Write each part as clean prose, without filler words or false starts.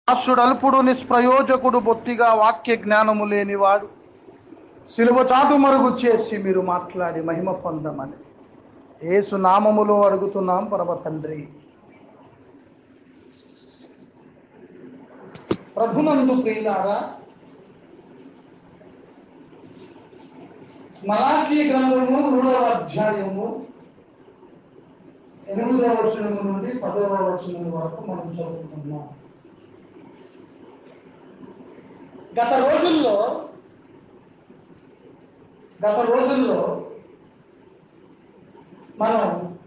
దాసుడు అల్పుడు నిష్ప్రయోజకుడు బొత్తిగా వాక్య జ్ఞానము లేనివాడు సిలువ చాటు మరుగు చేసి మీరు మాట్లాడి మహిమ పొందమని యేసు నామములో అడుగుతున్నాం పరమ తండ్రి. ప్రభునందు ప్రియులారా, మలాకీ గ్రంథము 3వ అధ్యాయము 8వ వచనము నుండి 10వ వచనం వరకు మనం చదువుకుంటున్నాం. గత రోజుల్లో మనం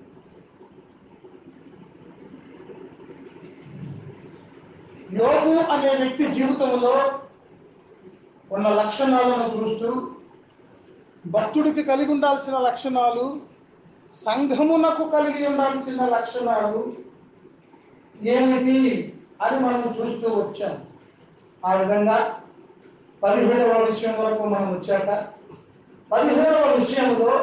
యోబు అనే వ్యక్తి జీవితంలో ఉన్న లక్షణాలను చూస్తూ భక్తుడికి కలిగి ఉండాల్సిన లక్షణాలు, సంఘమునకు కలిగి ఉండాల్సిన లక్షణాలు ఏమిటి అని మనం చూస్తూ వచ్చాం. ఆ విధంగా 17వ విషయం వరకు మనం వచ్చాక 17వ విషయంలో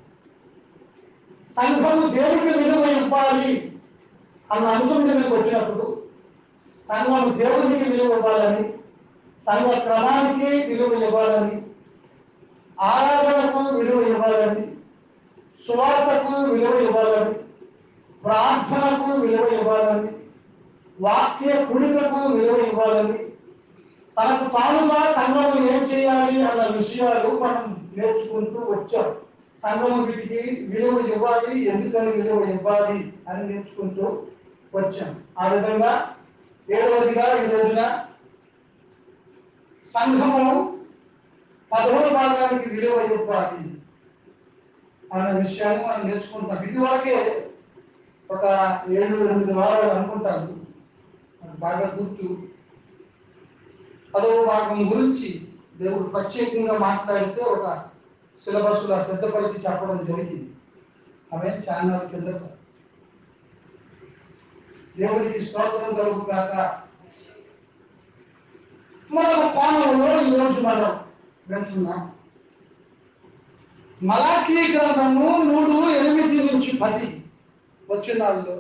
సంఘము దేవుడికి విలువ ఇవ్వాలి అన్న అంశం దగ్గరికి వచ్చినప్పుడు సంఘము దేవుడికి విలువ ఇవ్వాలని, సంఘ క్రమానికి విలువ ఇవ్వాలని, ఆరాధనకు విలువ ఇవ్వాలని, సువార్తకు విలువ ఇవ్వాలని, ప్రార్థనకు విలువ ఇవ్వాలని, వాక్య కుడికకు విలువ ఇవ్వాలని, తనకు తానుగా సంఘము ఏం చేయాలి అన్న విషయాలు మనం నేర్చుకుంటూ వచ్చాం. సంఘము వీటికి విలువ ఇవ్వాలి, ఎందుకని విలువ ఇవ్వాలి అని నేర్చుకుంటూ వచ్చాం. ఆ విధంగా 7వదిగా ఈ రోజున సంఘము 10వ భాగానికి విలువ ఇవ్వాలి అన్న విషయాన్ని మనం నేర్చుకుంటాం. ఇదివరకే ఒక 7-8 వారాలు అనుకుంటాను, నాకు బాగా గుర్తు. 10వ భాగం గురించి దేవుడు ప్రత్యేకంగా మాట్లాడితే ఒక సిలబస్లో సిద్ధపరిచి చెప్పడం జరిగింది. అవే ఛానల్ కింద దేవుడికి స్తోత్రం కలుగు కాక. మరొక కోణంలో ఈరోజు మనం వింటున్నాం. మలాకీ గ్రంథము 3:8-10 వచనాల్లో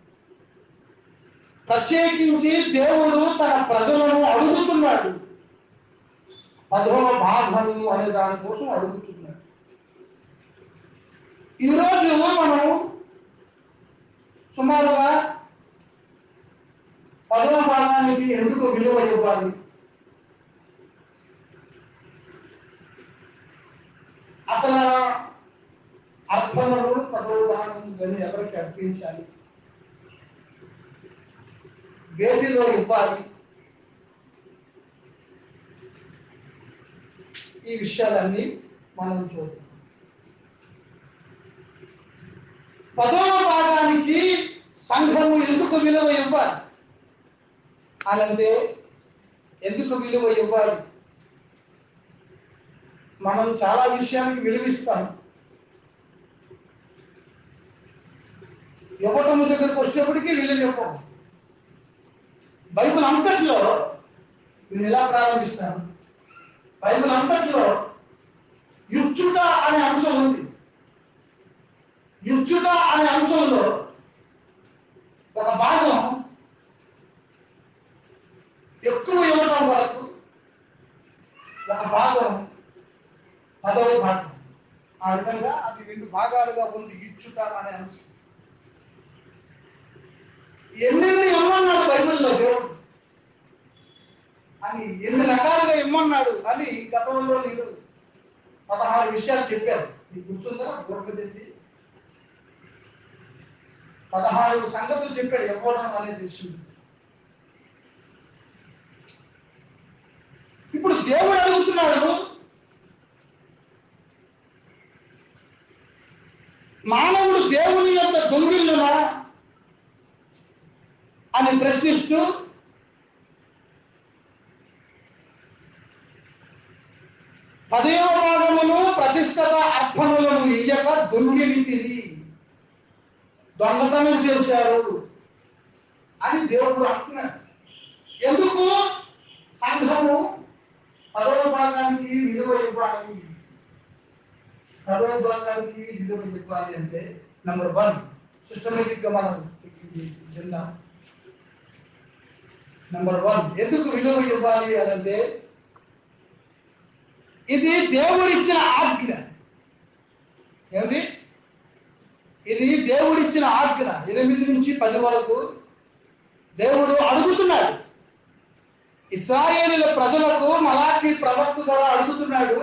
ప్రత్యేకించి దేవుడు తన ప్రజలను అడుగుతున్నాడు. 10వ భాగము అనే దానికోసం అడుగుతున్నాడు. ఈరోజు మనం సుమారుగా 10వ భాగానికి ఎందుకు విలువ ఇవ్వాలి, అసలు అర్పణలు 10వ భాగం కానీ ఎవరికి అర్పించాలి, వేటిలో ఇవ్వాలి, ఈ విషయాలన్నీ మనం చూద్దాం. 10వ భాగానికి సంఘము ఎందుకు విలువ ఇవ్వాలి అనంటే, ఎందుకు విలువ ఇవ్వాలి? మనం చాలా విషయానికి విలువిస్తాం. ఇవ్వటం దగ్గరకు వచ్చేప్పటికీ విలువ ఇవ్వం. బైబిల్ అంతట్లో నేను ఎలా ప్రారంభిస్తాను, బైబిల్ అంతట్లో ఇచ్చుట అనే అంశం ఉంది. ఇచ్చుట అనే అంశంలో ఒక భాగం ఎక్కువ ఇవ్వటం వరకు, ఒక భాగం 10వ భాగం. ఆ విధంగా అది 2 భాగాలుగా ఉంది ఇచ్చుట అనే అంశం. ఎన్నెన్ని ఇమ్మన్నాడు బైబిల్లో దేవుడు అని, ఎన్ని రకాలుగా ఇమ్మన్నాడు అని గతంలో నేను 16 విషయాలు చెప్పారు. నీకు గుర్తుందా? గొప్పదేసి 16 సంగతులు చెప్పాడు ఇవ్వడం అనేది విషయం. ఇప్పుడు దేవుడు అడుగుతున్నాడు, మానవుడు దేవుని యొక్క దొంగిళ్ళునా అని ప్రశ్నిస్తూ పదవ భాగమును ప్రతిష్ఠిత అర్పణలను ఇయ్యక దొంగిలింటిది, దొంగతనం చేశారు అని దేవుడు అంటున్నాడు. ఎందుకు సంఘము 10వ భాగానికి విలువ ఇవ్వాలి? 10వ భాగానికి విలువ ఇవ్వాలి అంటే నెంబర్ 1 సిస్టమేటిక్ గా మనం విందాం. నెంబర్ 1, ఎందుకు విలువ ఇవ్వాలి అనంటే ఇది దేవుడిచ్చిన ఆజ్ఞ. ఏమిటి? ఇది దేవుడిచ్చిన ఆజ్ఞ. 8 నుంచి 10 వరకు దేవుడు అడుగుతున్నాడు, ఇశ్రాయేలీయుల ప్రజలకు మలాకి ప్రవక్త ద్వారా అడుగుతున్నాడు.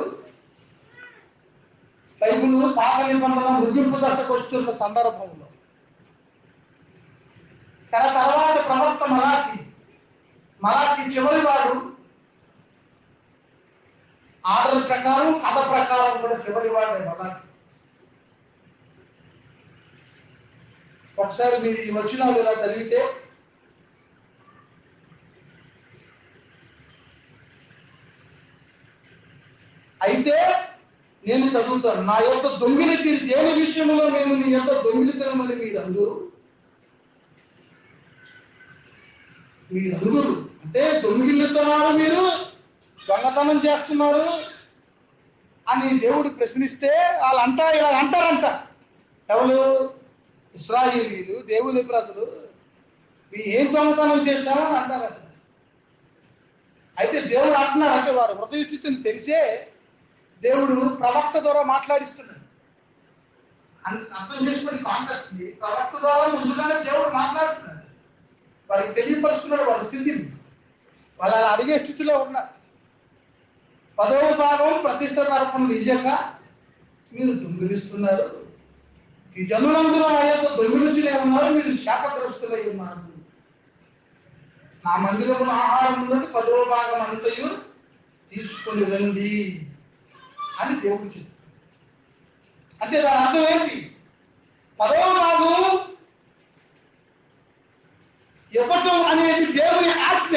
బైబిల్ పాత నిబంధన ముగింపు దశకు వస్తున్న సందర్భంలో తర్వాత ప్రవక్త మలాకి చివరి వాడు. ఆర్డర్ ప్రకారం, కథ ప్రకారం కూడా చివరి వాడే మలాకి. ఒకసారి మీరు ఈ వచనాలు ఇలా చదివితే, అయితే నేను చదువుతాను, నా యొక్క దొంగిలితి దేని విషయంలో మేము నీ యొక్క దొంగిలితనమని మీరందరూ అంటే దొంగిలితున్నారు, మీరు దొంగతనం చేస్తున్నారు అని దేవుడు ప్రశ్నిస్తే వాళ్ళంతా ఇలా అంటారంట. ఎవరు? ఇశ్రాయేలీయులు, దేవుని ప్రజలు, మీ ఏం దొంగతనం చేశామని అంటారంట. అయితే దేవుడు అంటున్నారంటే వారు హృదయ స్థితిని తెలిసే దేవుడు ప్రవక్త ద్వారా మాట్లాడిస్తున్నాడు. అర్థం చేసుకోండి కాంటెక్స్ట్. ప్రవక్త ద్వారా ముందుగానే దేవుడు మాట్లాడుతున్నాడు, వారికి తెలియపరుస్తున్నాడు వారి స్థితిని. వాళ్ళు అలా అడిగే స్థితిలో ఉన్నారు. 10వ భాగం ప్రతిష్ట తరపున ఇయ్యక మీరు దొంగిలిస్తున్నారు, ఈ జనులందరూ ఆ యొక్క దొంగిలించులే ఉన్నారు, మీరు శాపగ్రస్తులై ఉన్నారు. నా మందిరంలో ఆహారం ఉన్నట్టు 10వ భాగం అంతయు తీసుకొని రండి అని దేవుడు చెప్పాడు. అంటే దాని అర్థం ఏంటి? 10వ భాగం ఇవ్వటం అనేది దేవుని ఆజ్ఞ.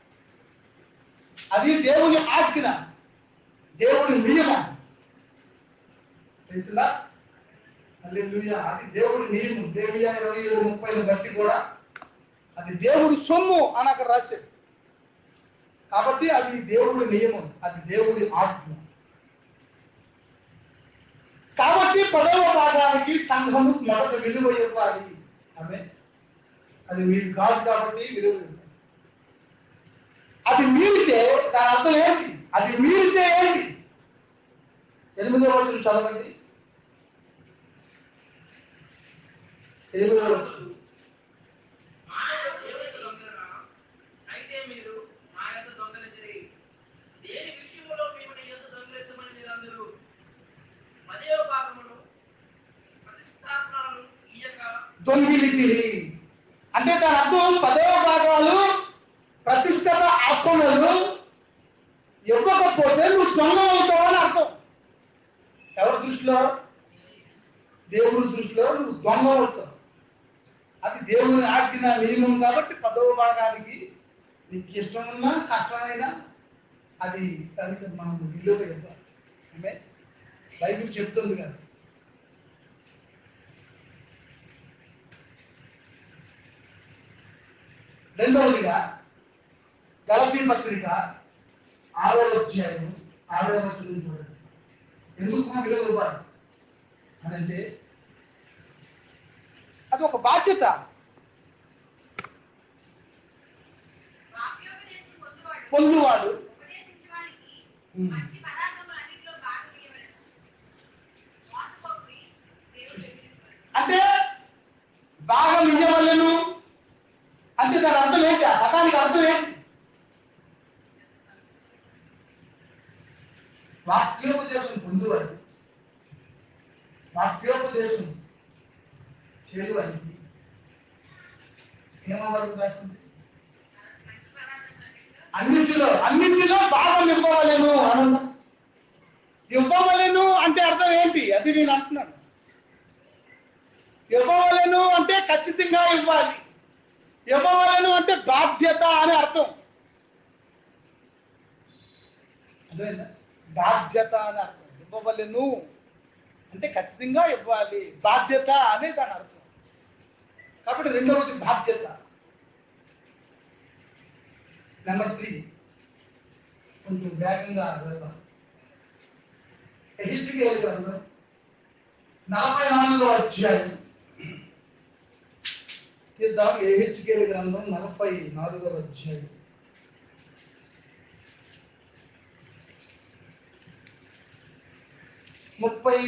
అది దేవుని ఆజ్ఞ, దేవుడి నియమం. అది దేవుడి నియమం. దేవుని 27:30 బట్టి కూడా అది దేవుడి సొమ్ము అని అక్కడ రాశాడు. కాబట్టి అది దేవుడి నియమం, అది దేవుడి ఆజ్ఞ. కాబట్టి 10వ భాగానికి సంఘము మొదట విలువ ఇవ్వాలి. ఆమె అది మీరు కాదు కాబట్టి విలువ ఇవ్వాలి. అది మీరితే దాని అర్థం ఏంటి? అది మీరితే ఏంటి? 8వ వచనం చదవండి. 8వ వచనం. దొంగిలితిరి అంటే దాని అర్థం 10వ భాగాలు ప్రతిష్టత అర్పణలు ఇవ్వకపోతే నువ్వు దొంగ అవుతావు అని అర్థం. ఎవరి దృష్టిలో? దేవుడి దృష్టిలో నువ్వు దొంగ అవుతావు. అది దేవుని ఆజ్ఞ నియమం. కాబట్టి 10వ భాగానికి నీకు ఇష్టమున్నా కష్టమైనా అది దానికి మనం విలువ ఇవ్వాలి. అంటే బైబిల్ చెప్తుంది కదా. రెండవదిగా గలతీ పత్రిక 6వ అధ్యాయం 6వ వచనం చూడండి. ఎందుకు విలువ ఇవ్వాలి అనంటే అది ఒక బాధ్యత. పొందువాడు అంటే భాగం ఇవ్వవలెను అంటే దాని అర్థం ఏంటి? ఆ పదానికి అర్థం ఏంటి? వాక్యోపదేశం పొందువని, వాక్యోపదేశం చేయువని ఏమవరకు రాసింది? అన్నింటిలో భాగం ఇవ్వవలెను అనందా. ఇవ్వవలెను అంటే అర్థం ఏంటి? అది నేను అంటున్నాను. ఇవ్వవలెను అంటే ఖచ్చితంగా ఇవ్వాలి. ఇవ్వవలెను అంటే బాధ్యత అని అర్థం. అదేనా? బాధ్యత అని అర్థం. ఇవ్వవలెను అంటే ఖచ్చితంగా ఇవ్వాలి, బాధ్యత అనే దాని అర్థం. కాబట్టి రెండవది బాధ్యత. నెంబర్ 3 కొంచెం వేగంగా వెళ్దాం. యెహెజ్కేలు గ్రంథం 44వ అధ్యాయం తీద్దాం. యెహెజ్కేలు గ్రంథం 44వ అధ్యాయం 30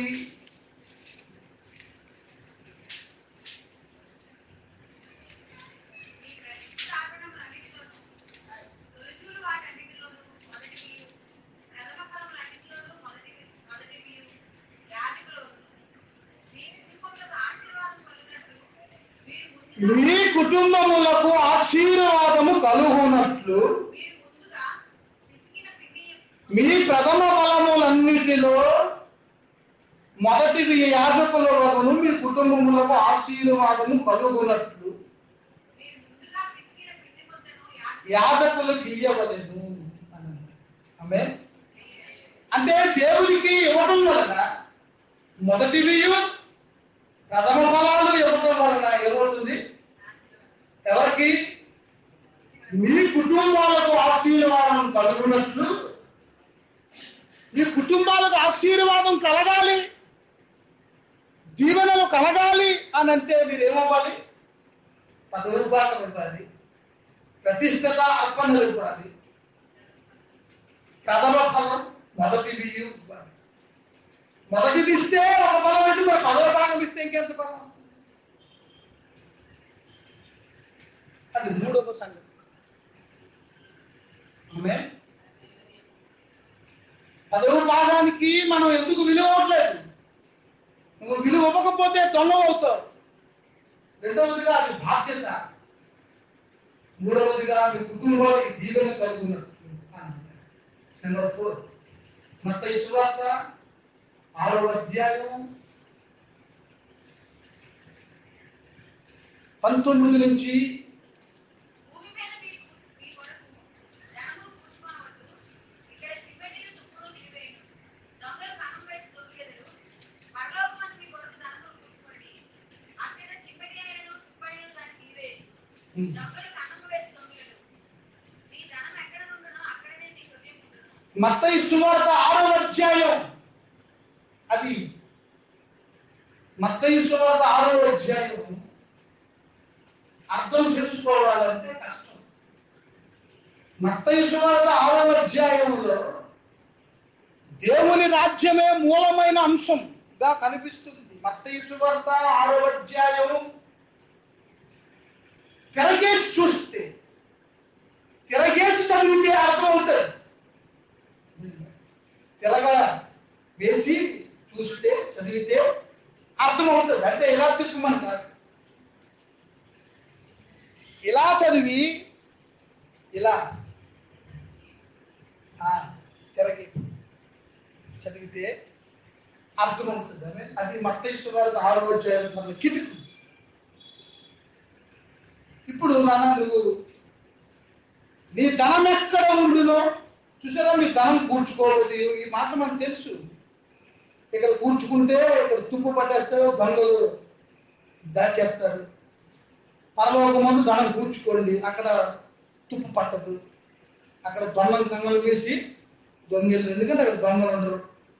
మీ కుటుంబములకు ఆశీర్వాదము కలుగునట్లు మీ ప్రథమ ఫలములన్నిటిలో మొదటిది యాజకుల వలన మీ కుటుంబములకు ఆశీర్వాదము కలుగునట్లు యాజకులకు ఇయ్యవలెను అని. ఆమేన్. అంటే దేవుడికి ఇవ్వడం వలన మొదటిది ప్రథమ ఫలాలు ఇవ్వడం వలన ఏమవుతుంది? ఎవరికి? మీ కుటుంబాలకు ఆశీర్వాదం కలుగునట్లు. మీ కుటుంబాలకు ఆశీర్వాదం కలగాలి, దీవెనలు కలగాలి అని అంటే మీరు ఏమవ్వాలి? 10 రూపాయలు ఇవ్వాలి, ప్రతిష్ఠత అర్పణలు ఇవ్వాలి, ప్రథమ ఫలం మొదటిది ఇవ్వాలి. మొదటిది ఇస్తే ఒక ఫలం అయితే మరి 10వ భాగం ఇస్తే ఇంకెంత ఫలం వస్తుంది? అది 3వ సంగతి. ఆమేన్. 10వ భాగానికి మనం ఎందుకు విలువ ఇవ్వట్లేదు? నువ్వు విలువ ఇవ్వకపోతే దొంగ అవుతావు. రెండవదిగా అది బాధ్యత. మూడవదిగా మీ కుటుంబానికి దీవెన కలుగునట్లు. నెంబర్ 4 మత్తయి సువార్త 6వ అధ్యాయం 19 నుంచి మత్తయి సువార్త 6వ అధ్యాయం, అది మత్తయి సువార్త 6వ అధ్యాయం అర్థం చేసుకోవాలంటే కష్టం. మత్తయి సువార్త 6వ అధ్యాయంలో దేవుని రాజ్యమే మూలమైన అంశంగా కనిపిస్తుంది. మత్తయి సువార్త 6వ అధ్యాయం తిరగేసి చూస్తే, తిరగేసి చదివితే అర్థమవుతుంది. తిరగ వేసి చూస్తే చదివితే అర్థమవుతుంది. అంటే ఇలా తిప్పమని కాదు, ఇలా చదివి ఇలా తిరగేసి చదివితే అర్థమవుతుంది. అది మత్తయి సువార్త 6వ అధ్యాయం కిటుకు. ఇప్పుడు నాన్న నువ్వు నీ ధనం ఎక్కడ ఉండునో చూసారా? మీ ధనం కూర్చుకోవాలి. ఈ మాట మనకు తెలుసు. ఇక్కడ కూర్చుకుంటే ఇక్కడ తుప్పు పట్టేస్తారు, దొంగలు దాచేస్తారు. పరలోకం ముందు ధనం కూర్చుకోండి, అక్కడ తుప్పు పట్టదు. అక్కడ దొంగలు వేసి దొంగలు, ఎందుకంటే అక్కడ దొంగలు ఉండరు.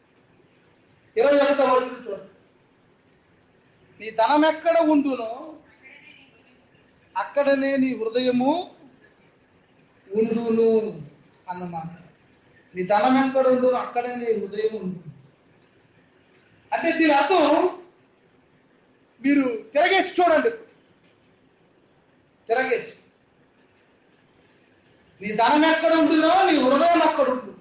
21వ వచనం చూడండి. నీ ధనం ఎక్కడ ఉండునో అక్కడనే నీ హృదయము ఉండును అన్నమాట. నీ ధనం ఎక్కడ ఉండును అక్కడే నీ హృదయం ఉండు. అంటే దీని అర్థం మీరు తిరగేసి చూడండి. తిరగేసి నీ ధనం ఎక్కడ ఉండునో నీ హృదయం అక్కడ ఉండు.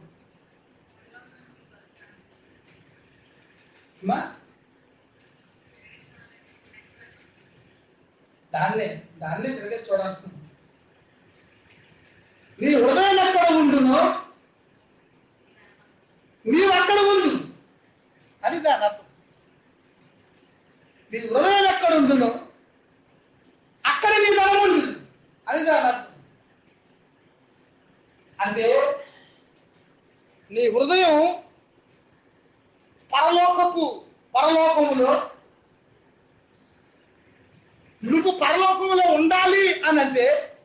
దాన్నే తిరగేసి చూడాలనుకున్నాను. నీ హృదయం ఎక్కడ ఉండునో నీవు అక్కడ ఉండు అని దాని అర్థం. నీ హృదయం ఎక్కడ ఉండునో అక్కడ నీ ధనం ఉండు అని దాని అర్థం. అంటే నీ హృదయం పరలోకములో నువ్వు పరలోకంలో ఉండాలి అని అంటే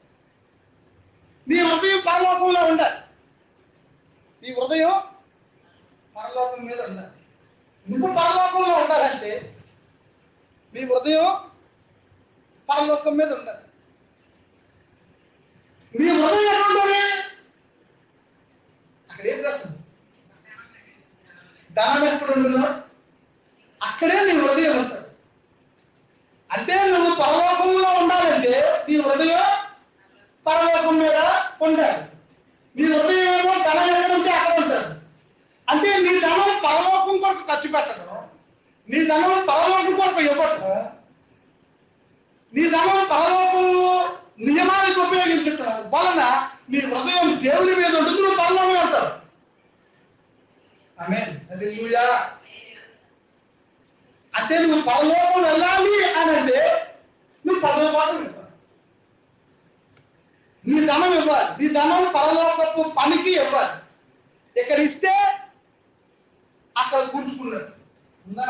నీ హృదయం పరలోకంలో ఉండాలి. నీ హృదయం పరలోకం మీద ఉండాలి. నువ్వు పరలోకంలో ఉండాలంటే నీ హృదయం పరలోకం మీద ఉండాలి. నీ హృదయం ఎక్కడ ఉండాలి? అక్కడ ఏం రాస్తుంది? ధనం ఎక్కడ ఉండునో అక్కడే నీ హృదయం ఉంటుంది. అంటే నువ్వు పరలోకంలో ఉండాలంటే నీ హృదయం పరలోకం మీద ఉండాలి. నీ హృదయం ఏమో ధనం ఎక్కడ ఉంటే అక్కడ ఉంటుంది. అంటే నీ ధనం పరలోకం కొరకు ఖర్చు పెట్టడం, నీ ధనం పరలోకం కొరకు ఇవ్వటం, నీ ధనం పరలోకంలో నియమానికి ఉపయోగించటం వలన నీ హృదయం దేవుని మీద ఉంటుంది. నువ్వు పరలోకం వెళ్తావు. ఆమేన్. హల్లెలూయా. అంటే నువ్వు పరలోకం వెళ్ళాలి అని అంటే నువ్వు పరలోకం ఇవ్వాలి. నీ ధనం ఇవ్వాలి. నీ ధనం పరలోకపు పనికి ఇవ్వాలి. ఇక్కడ ఇస్తే అక్కడ కూర్చుకున్నారు. ఉందా?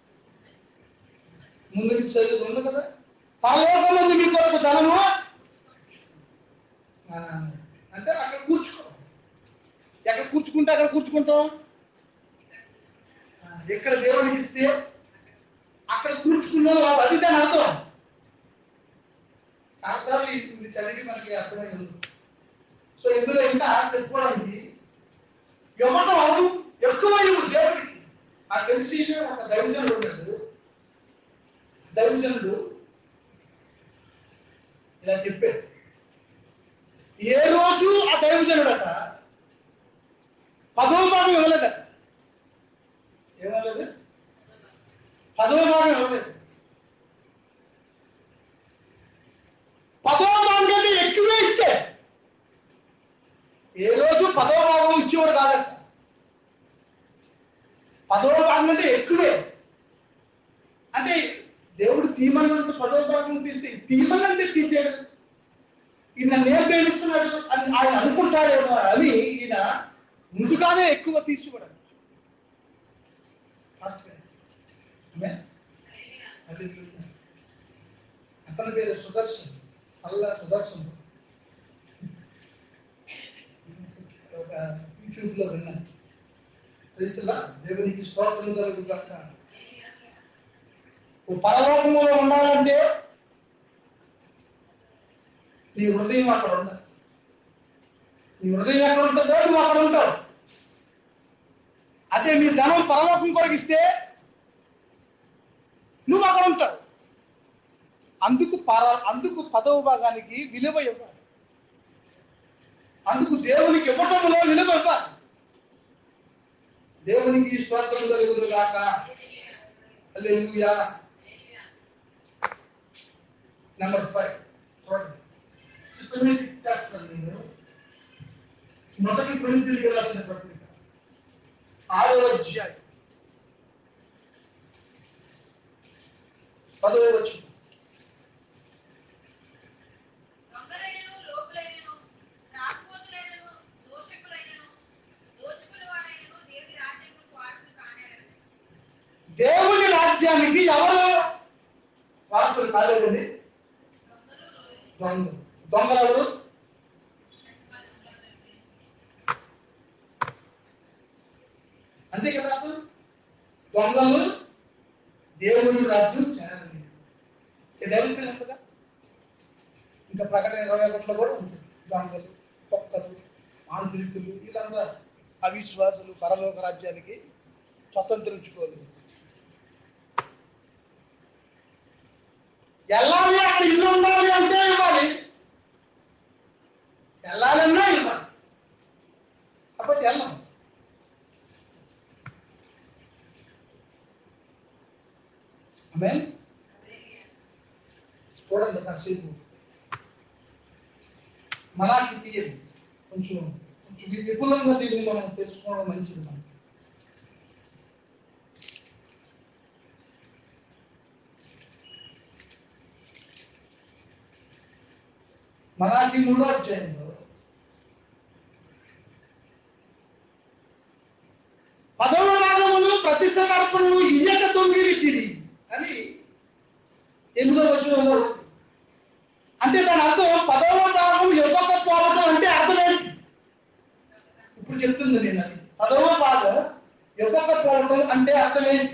ముందు నుంచి చదువు ఉంది కదా, పరలోకం ఉంది మీ కొరకు ధనము అంటే అక్కడ కూర్చుకో. ఎక్కడ కూర్చుకుంటే అక్కడ కూర్చుకుంటాం. ఎక్కడ దేవునికి ఇస్తే అక్కడ కూర్చుకున్నావు, అది దాని అర్థం. చాలాసార్లు ఇది చదివి మనకి అర్థమైంది. సో ఇందులో ఇంకా చెప్పుకోవడానికి ఇవ్వటం ఎక్కువ దేవుడికి. నాకు తెలిసి ఒక దైవజనుడు ఉన్నాడు. దైవజనుడు ఇలా చెప్పాడు. ఏ రోజు ఆ దైవజనుడట 10వ భాగం ఇవ్వలేదట. ఏమవ్వలేదు? 10వ భాగం ఇవ్వలేదు. 10వ భాగం కంటే ఎక్కువే ఇచ్చాడు. ఏ రోజు 10వ భాగం ఇచ్చేవాడు కాదట. 10వ భాగం అంటే ఎక్కువే. అంటే దేవుడు తీయమన్నంత 10వ భాగం తీస్తే తీయమన్నంతే తీసాడు. ఈయన నేను ప్రేమిస్తున్నాడు అని ఆయన అనుకుంటాడేమో అని ఈయన ముందుగానే ఎక్కువ తీసుకోవడం. అతని పేరు సుదర్శన్, సుదర్శన్. ఒక యూట్యూబ్ లో విన్నాను. క్రీస్తులా దేవునికి స్తోత్రం కలుగుగాక. పరలోకంలో ఉండాలంటే నీ హృదయం అక్కడ ఉండాలి. నీ హృదయం ఎక్కడ ఉంటుందో నువ్వు అక్కడ ఉంటావు. అదే నీ ధనం పరలోకం కొరగిస్తే నువ్వు అక్కడ ఉంటావు. అందుకు 10వ భాగానికి విలువ ఇవ్వాలి. అందుకు దేవునికి ఇవ్వటంలో విలువ ఇవ్వాలి. దేవునికి స్తోత్రం కలుగుగాక. హల్లెలూయా. నెంబర్ 5 చూడండి. సిస్టమేటిక్ చేస్తాను నేను. మొదటి కొరింథీయులకు రాసిన పత్రిక 6వ అధ్యాయం 10వ వచనం. దేవుని రాజ్యానికి ఎవరు వారసులు కాలేదండి? దొంగలు ఎవరు? అంతే కదా. దొంగలు దేవుని రాజ్యం చేరలేదు. డైరెక్ట్ ఉంటుందా? ఇంకా ప్రకటన 21లో కూడా ఉంటుంది. దొంగలు, కుక్కలు, మాంత్రికులు వీళ్ళంతా అవిశ్వాసులు పరలోక రాజ్యానికి స్వతంత్రించుకోలేదు. వెళ్ళాలి, అక్కడ ఇల్లు ఉండాలి అంటే ఇవ్వాలి. వెళ్ళాలన్నా ఇవ్వాలి. కాబట్టి వెళ్ళాం. ఆమేన్. చూడండి కాసేపు మలాకి తీయండి. కొంచెం విపులంగా దీన్ని మనం తెలుసుకోవడం మంచిది. మనం మలాకి 3వ అధ్యాయంలో 10వ భాగమును ప్రతిష్ఠార్పణను ఇయ్యక దొంగిలించిరి అని 8వ వచనంలో. అంటే దాని అర్థం 10వ భాగం ఇవ్వకపోవడం అంటే అర్థం ఏంటి? ఇప్పుడు చెప్తుంది నేను. అది 10వ భాగం ఇవ్వకపోవడం అంటే అర్థం ఏంటి?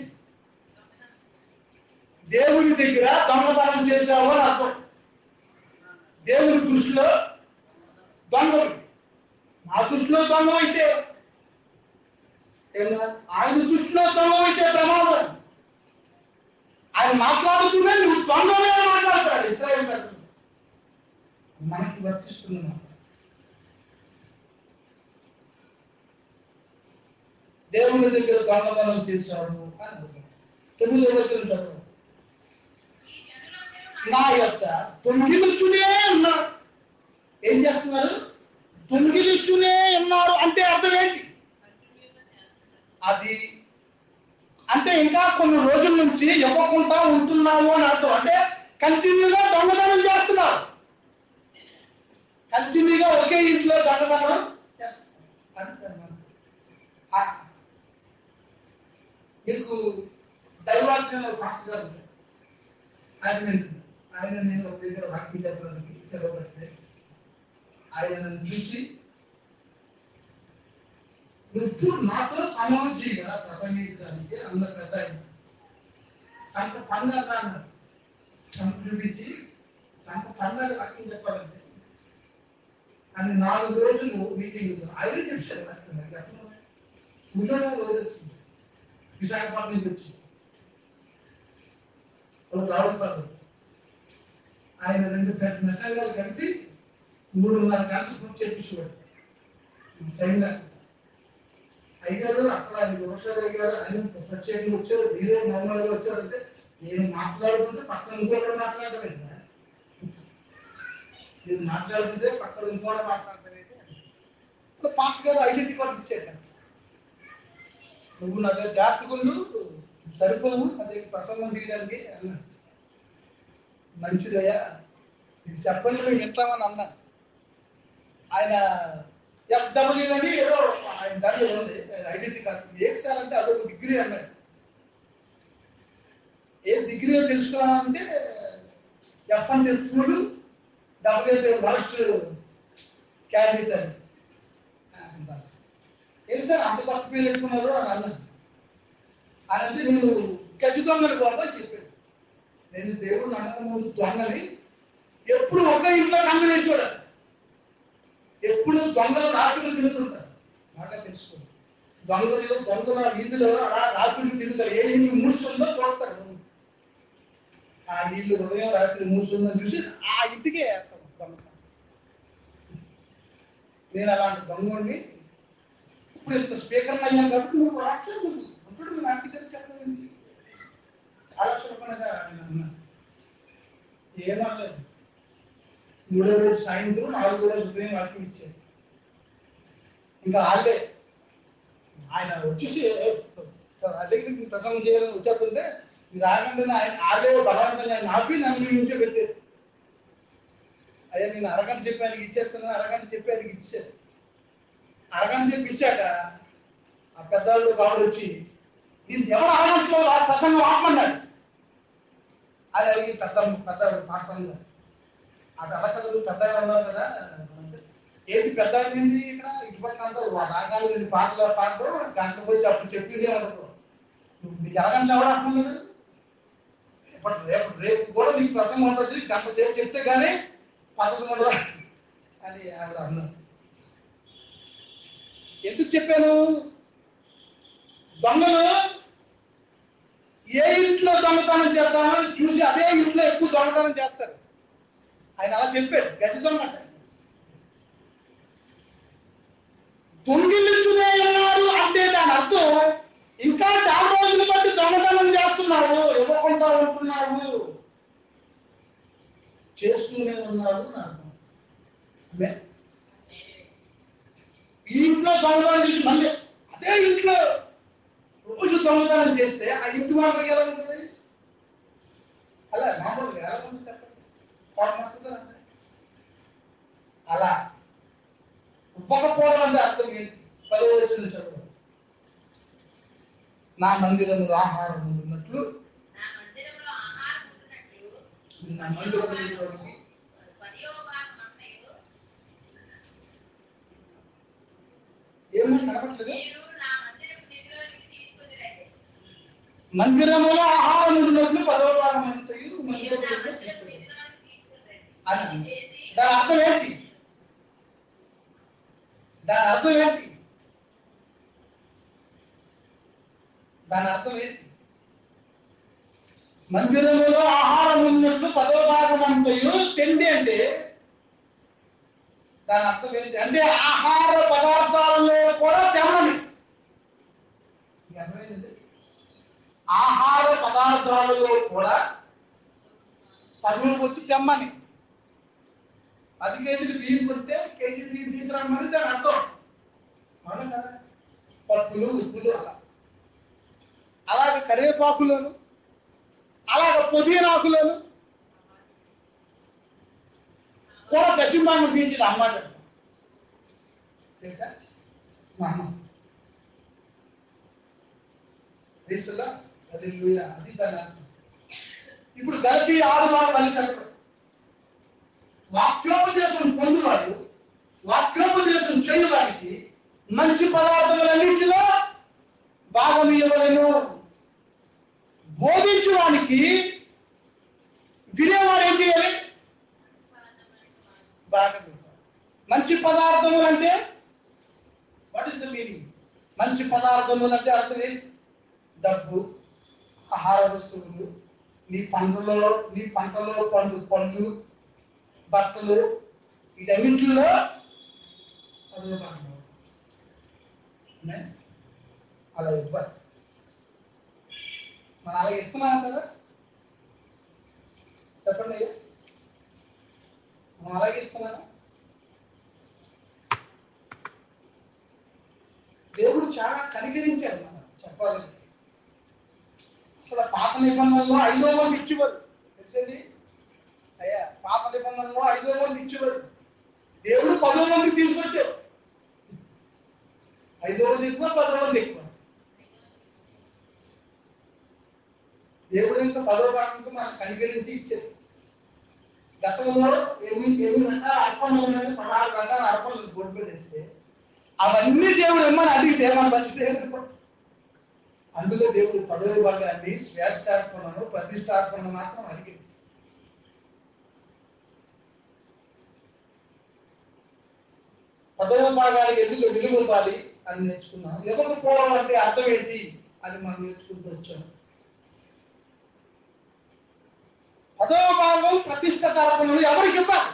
దేవుని దగ్గర దొంగతనం చేసావు అని అర్థం. దేవుని దృష్టిలో దొంగలు. నా దృష్టిలో దొంగం అయితే, ఆయన దృష్టిలో దొంగం అయితే ప్రమాదం. ఆయన మాట్లాడుతూనే నువ్వు దొంగనే మాట్లాడతాడు. ఇశ్రాయేలు పెద్దలు మనకి వర్తిస్తుంది మాట. దేవుని దగ్గర దొంగతనం చేశాడు అని అనుకున్నాం. 9వ వచనం చదువు. నా యొక్క దొంగిలించునే ఉన్నారు. ఏం చేస్తున్నారు? దొంగిలించునే ఉన్నారు అంటే అర్థం ఏంటి? అది అంటే ఇంకా కొన్ని రోజుల నుంచి ఇవ్వకుండా ఉంటున్నాము అని అర్థం. అంటే కంటిన్యూగా దొంగతనం చేస్తున్నారు. కంటిన్యూగా ఒకే ఇంట్లో దొంగతనం చేస్తున్నారు. మీకు దైవాజ్ఞ పాస్టర్ గారు ఆయన నేను ఒక దగ్గర వాక్యం చెప్పడానికి తెలవబడితే ఆయన నన్ను చూసి, నువ్వు నాతో సమూచిగా ప్రసంగించడానికి అన్న పెద్ద అంత పన్నెండు అన్నారు. చూపించి అంత పన్నెండు వాక్యం చెప్పాలంటే అని 4 రోజులు మీటింగ్ ఆయన చెప్పారు. ఉండడం రోజు వచ్చింది, విశాఖపట్నం నుంచి వచ్చి రావులపాలెం. ఆయన 2 పెద్ద మెసేజ్లు కలిపి 3:30 గంటలు చెప్పించేవాడు. టైం అయ్యారు. అసలు ఆయన విమర్శలు అయ్యారు. ఆయన ప్రత్యేకంగా వచ్చారు, మీరే మామూలుగా వచ్చారంటే నేను మాట్లాడుతుంటే పక్కన ఇంకోటి మాట్లాడటం ఏంటంటే, నేను మాట్లాడుతుంటే పక్కన ఇంకోటి మాట్లాడటం ఏంటి. పాస్ట్ గారు ఐడెంటిటీ కార్డు ఇచ్చాడు. నువ్వు నా దగ్గర జాగ్రత్తలు సరిపోవు, నా దగ్గర ప్రసన్నం చేయడానికి అన్నాను. మంచిదయ్యా, ఇది చెప్పండి మేము వింటామని అన్నాను. ఆయన FW అని ఏదో ఆయన దాంట్లో ఉంది ఐడెంటిటీ కార్డు. ఏంటి సార్ అంటే అదొక డిగ్రీ అన్నాడు. ఏ డిగ్రీ తెలుసుకోవాలంటే F అంటే ఫుడ్, W అంటే వరస్ట్ క్యాండిడేట్ అని. ఏం సార్ అంత కొత్త పేరు పెట్టుకున్నారు అని అన్నాను. అని అంటే నేను గజ దొంగని బాబా చెప్పాడు. నేను దేవుడు నమ్మకం ముందు దొంగని ఎప్పుడు ఒక ఇంట్లో కంపెనీ చూడాలి. ఎప్పుడు దొంగలు రాత్రులు తిరుగుతుంటారు. బాగా తెలుసుకోండి. దొంగల వీధిలో అలా రాత్రులు తిరుగుతారు. ఏ మూసుందో చూస్తారు. ఆ వీళ్ళు ఉదయం రాత్రి మూసుందని చూసి ఆ ఇంటికే వేస్తాం దొంగ. నేను అలాంటి దొంగని ఇప్పుడు ఇంత స్పీకర్ అయ్యాను కాబట్టి నువ్వు రాట్లేదు. నువ్వు నాకు చెప్పడం చాలా సులభంగా ఆయన అన్నా. ఏమనలేదు. 3వ రోజు సాయంత్రం 4వ రోజు ఉదయం వాక్యం ఇచ్చాడు. ఇంకా వాళ్ళే ఆయన వచ్చేసి దగ్గరికి ప్రసంగం చేయాలని వచ్చేస్తుంటే మీరు ఆగండి ఆయన వాళ్ళే బలవంతంగా ఆపి నన్ను నుంచే పెట్టారు. అయ్యా నేను అరగంట చెప్పి ఆయనకి ఇచ్చేస్తున్నాను, అరగంట చెప్పి ఆయనకి ఇచ్చారు. అరగంట చెప్పి ఇచ్చాక ఆ పెద్దవాళ్ళు కావాలి వచ్చి దీన్ని ఎవరు అరగంటలో ప్రసంగం ఆపమన్నాడు. అది అడిగి పెద్ద పాస్టర్ అన్నారు. అది అలా కదా పెద్దగా ఉన్నారు కదా. ఏంటి పెద్ద అయింది ఇక్కడ ఇటుపక్క అంతా రాగాలు 2 పాటలు పాడడం గంట పోయి అప్పుడు చెప్పిందే అనుకో. నీకు అరగంటలో ఎవరు ఆపుకున్నాడు? రేపు కూడా నీకు ప్రసంగం ఉంటుంది, గంట సేపు చెప్తే కానీ పద్ధతి ఉండదు అని ఆవిడ అన్నారు. ఎందుకు చెప్పాను? దొంగలు ఏ ఇంట్లో దొంగతనం చేద్దామని చూసి అదే ఇంట్లో ఎక్కువ దొంగతనం చేస్తారు. ఆయన అలా చెప్పాడు. గజ దొంగ అంటే దొంగిలించునే ఉన్నారు అంటే దాని అర్థం ఇంకా చాలా రోజులు బట్టి దొంగతనం చేస్తున్నారు, ఇవ్వకుండా ఉంటున్నారు, చేస్తూనే ఉన్నారు అని అర్థం. ఈ ఇంట్లో దొంగతనం చేసి మళ్ళీ అదే ఇంట్లో రోజు దొంగతనం చేస్తే ఆ ఇంటి వాళ్ళకి ఎలా ఉంటుంది? అలా మామూలుగా ఎలా ఉంటుంది చెప్పండి. కోపం వస్తుందా? అలా ఇవ్వకపోవడం అంటే అర్థం ఏంటి? 10వ వచనం చదువు. నా మందిరములో ఆహారం ఉన్నట్లు నా మందిరములోకి ఏమని కనపట్లేదు. మందిరములో ఆహారం ఉన్నట్లు 10వ భాగం అంతయు మందిరములోకి అని. దాని అర్థం ఏంటి? దాని అర్థం ఏంటి? దాని అర్థం ఏంటి? మందిరములో ఆహారం ఉన్నట్లు 10వ భాగం అంతయు తిండి అంటే దాని అర్థం ఏంటి అంటే ఆహార పదార్థాలలో కూడా తెమ్మని. అర్థమైంది? ఆహార పదార్థాలలో కూడా 10 వచ్చి తెమ్మని. 10 కేజీలు బియ్యం కొడితే కేజీ బియ్యం తీసుకురమ్మని దాని అర్థం. అవునా కదా? పప్పులు ఉప్పులు అలాగే కరివేపాకులను, అలాగే పుదీనాకులను కూడా దశింభాగం తీసి అమ్మ చెప్పాం. తెలుసా? మా అమ్మ క్రీస్తులా హల్లెలూయా, అది దాని అర్థం. ఇప్పుడు గలతీ 6 మళ్ళీ చదువు. వాక్యోపదేశం పొందువాడు వాక్యోపదేశం చేయడానికి మంచి పదార్థములన్నింటిలో భాగం ఇవ్వలేను. బోధించడానికి వినేవాడు ఏం చేయాలి? భాగం ఇవ్వాలి. మంచి పదార్థములు అంటే వాట్ ఇస్ ద మీనింగ్? మంచి పదార్థములు అంటే అర్థం ఏంటి? డబ్బు, ఆహార వస్తువులు, నీ పంటలో పండు పళ్ళు, బట్టలు, వీటన్నింటిలో అదే భాగం అలా ఇవ్వాలి. మనం అలాగే ఇస్తున్నాం కదా? చెప్పండి అయ్యా, మనం అలాగే ఇస్తున్నారా? దేవుడు చాలా కనికరించాడు మనం చెప్పాలంటే. అసలు పాత నిబంధనలో 5వ వంతు ఇచ్చేవారు తెలుసండి అయ్యా. పాత నిబంధనలో 5వ వంతు ఇచ్చేవారు. దేవుడు 10వ వంతు తీసుకొచ్చాడు. 5వ వంతు ఎక్కువ, 10వ వంతు ఎక్కువ. దేవుడు ఇంకా 10వ భాగంతో మనకు కనికరించి ఇచ్చాడు. గతంలో ఎన్ని రకాల అర్పణలు ఉన్నాయి? 16 రకాల అర్పణలు బోర్డు మీద వేస్తే అవన్నీ దేవుడు ఏమని అడిగితే మన పరిస్థితి. అందులో దేవుడు 10వ భాగాన్ని స్వేచ్ఛార్పణను, ప్రతిష్టార్పణను మాత్రం అడిగింది. పదవ భాగానికి ఎందుకు విలువ ఇవ్వాలి అని నేర్చుకున్నాం. ఇవ్వకపోవడం అంటే అర్థం ఏంటి అని మనం నేర్చుకుంటూ వచ్చాం. 10వ భాగం ప్రతిష్ఠిత అర్పణలు ఎవరికి ఇవ్వాలి?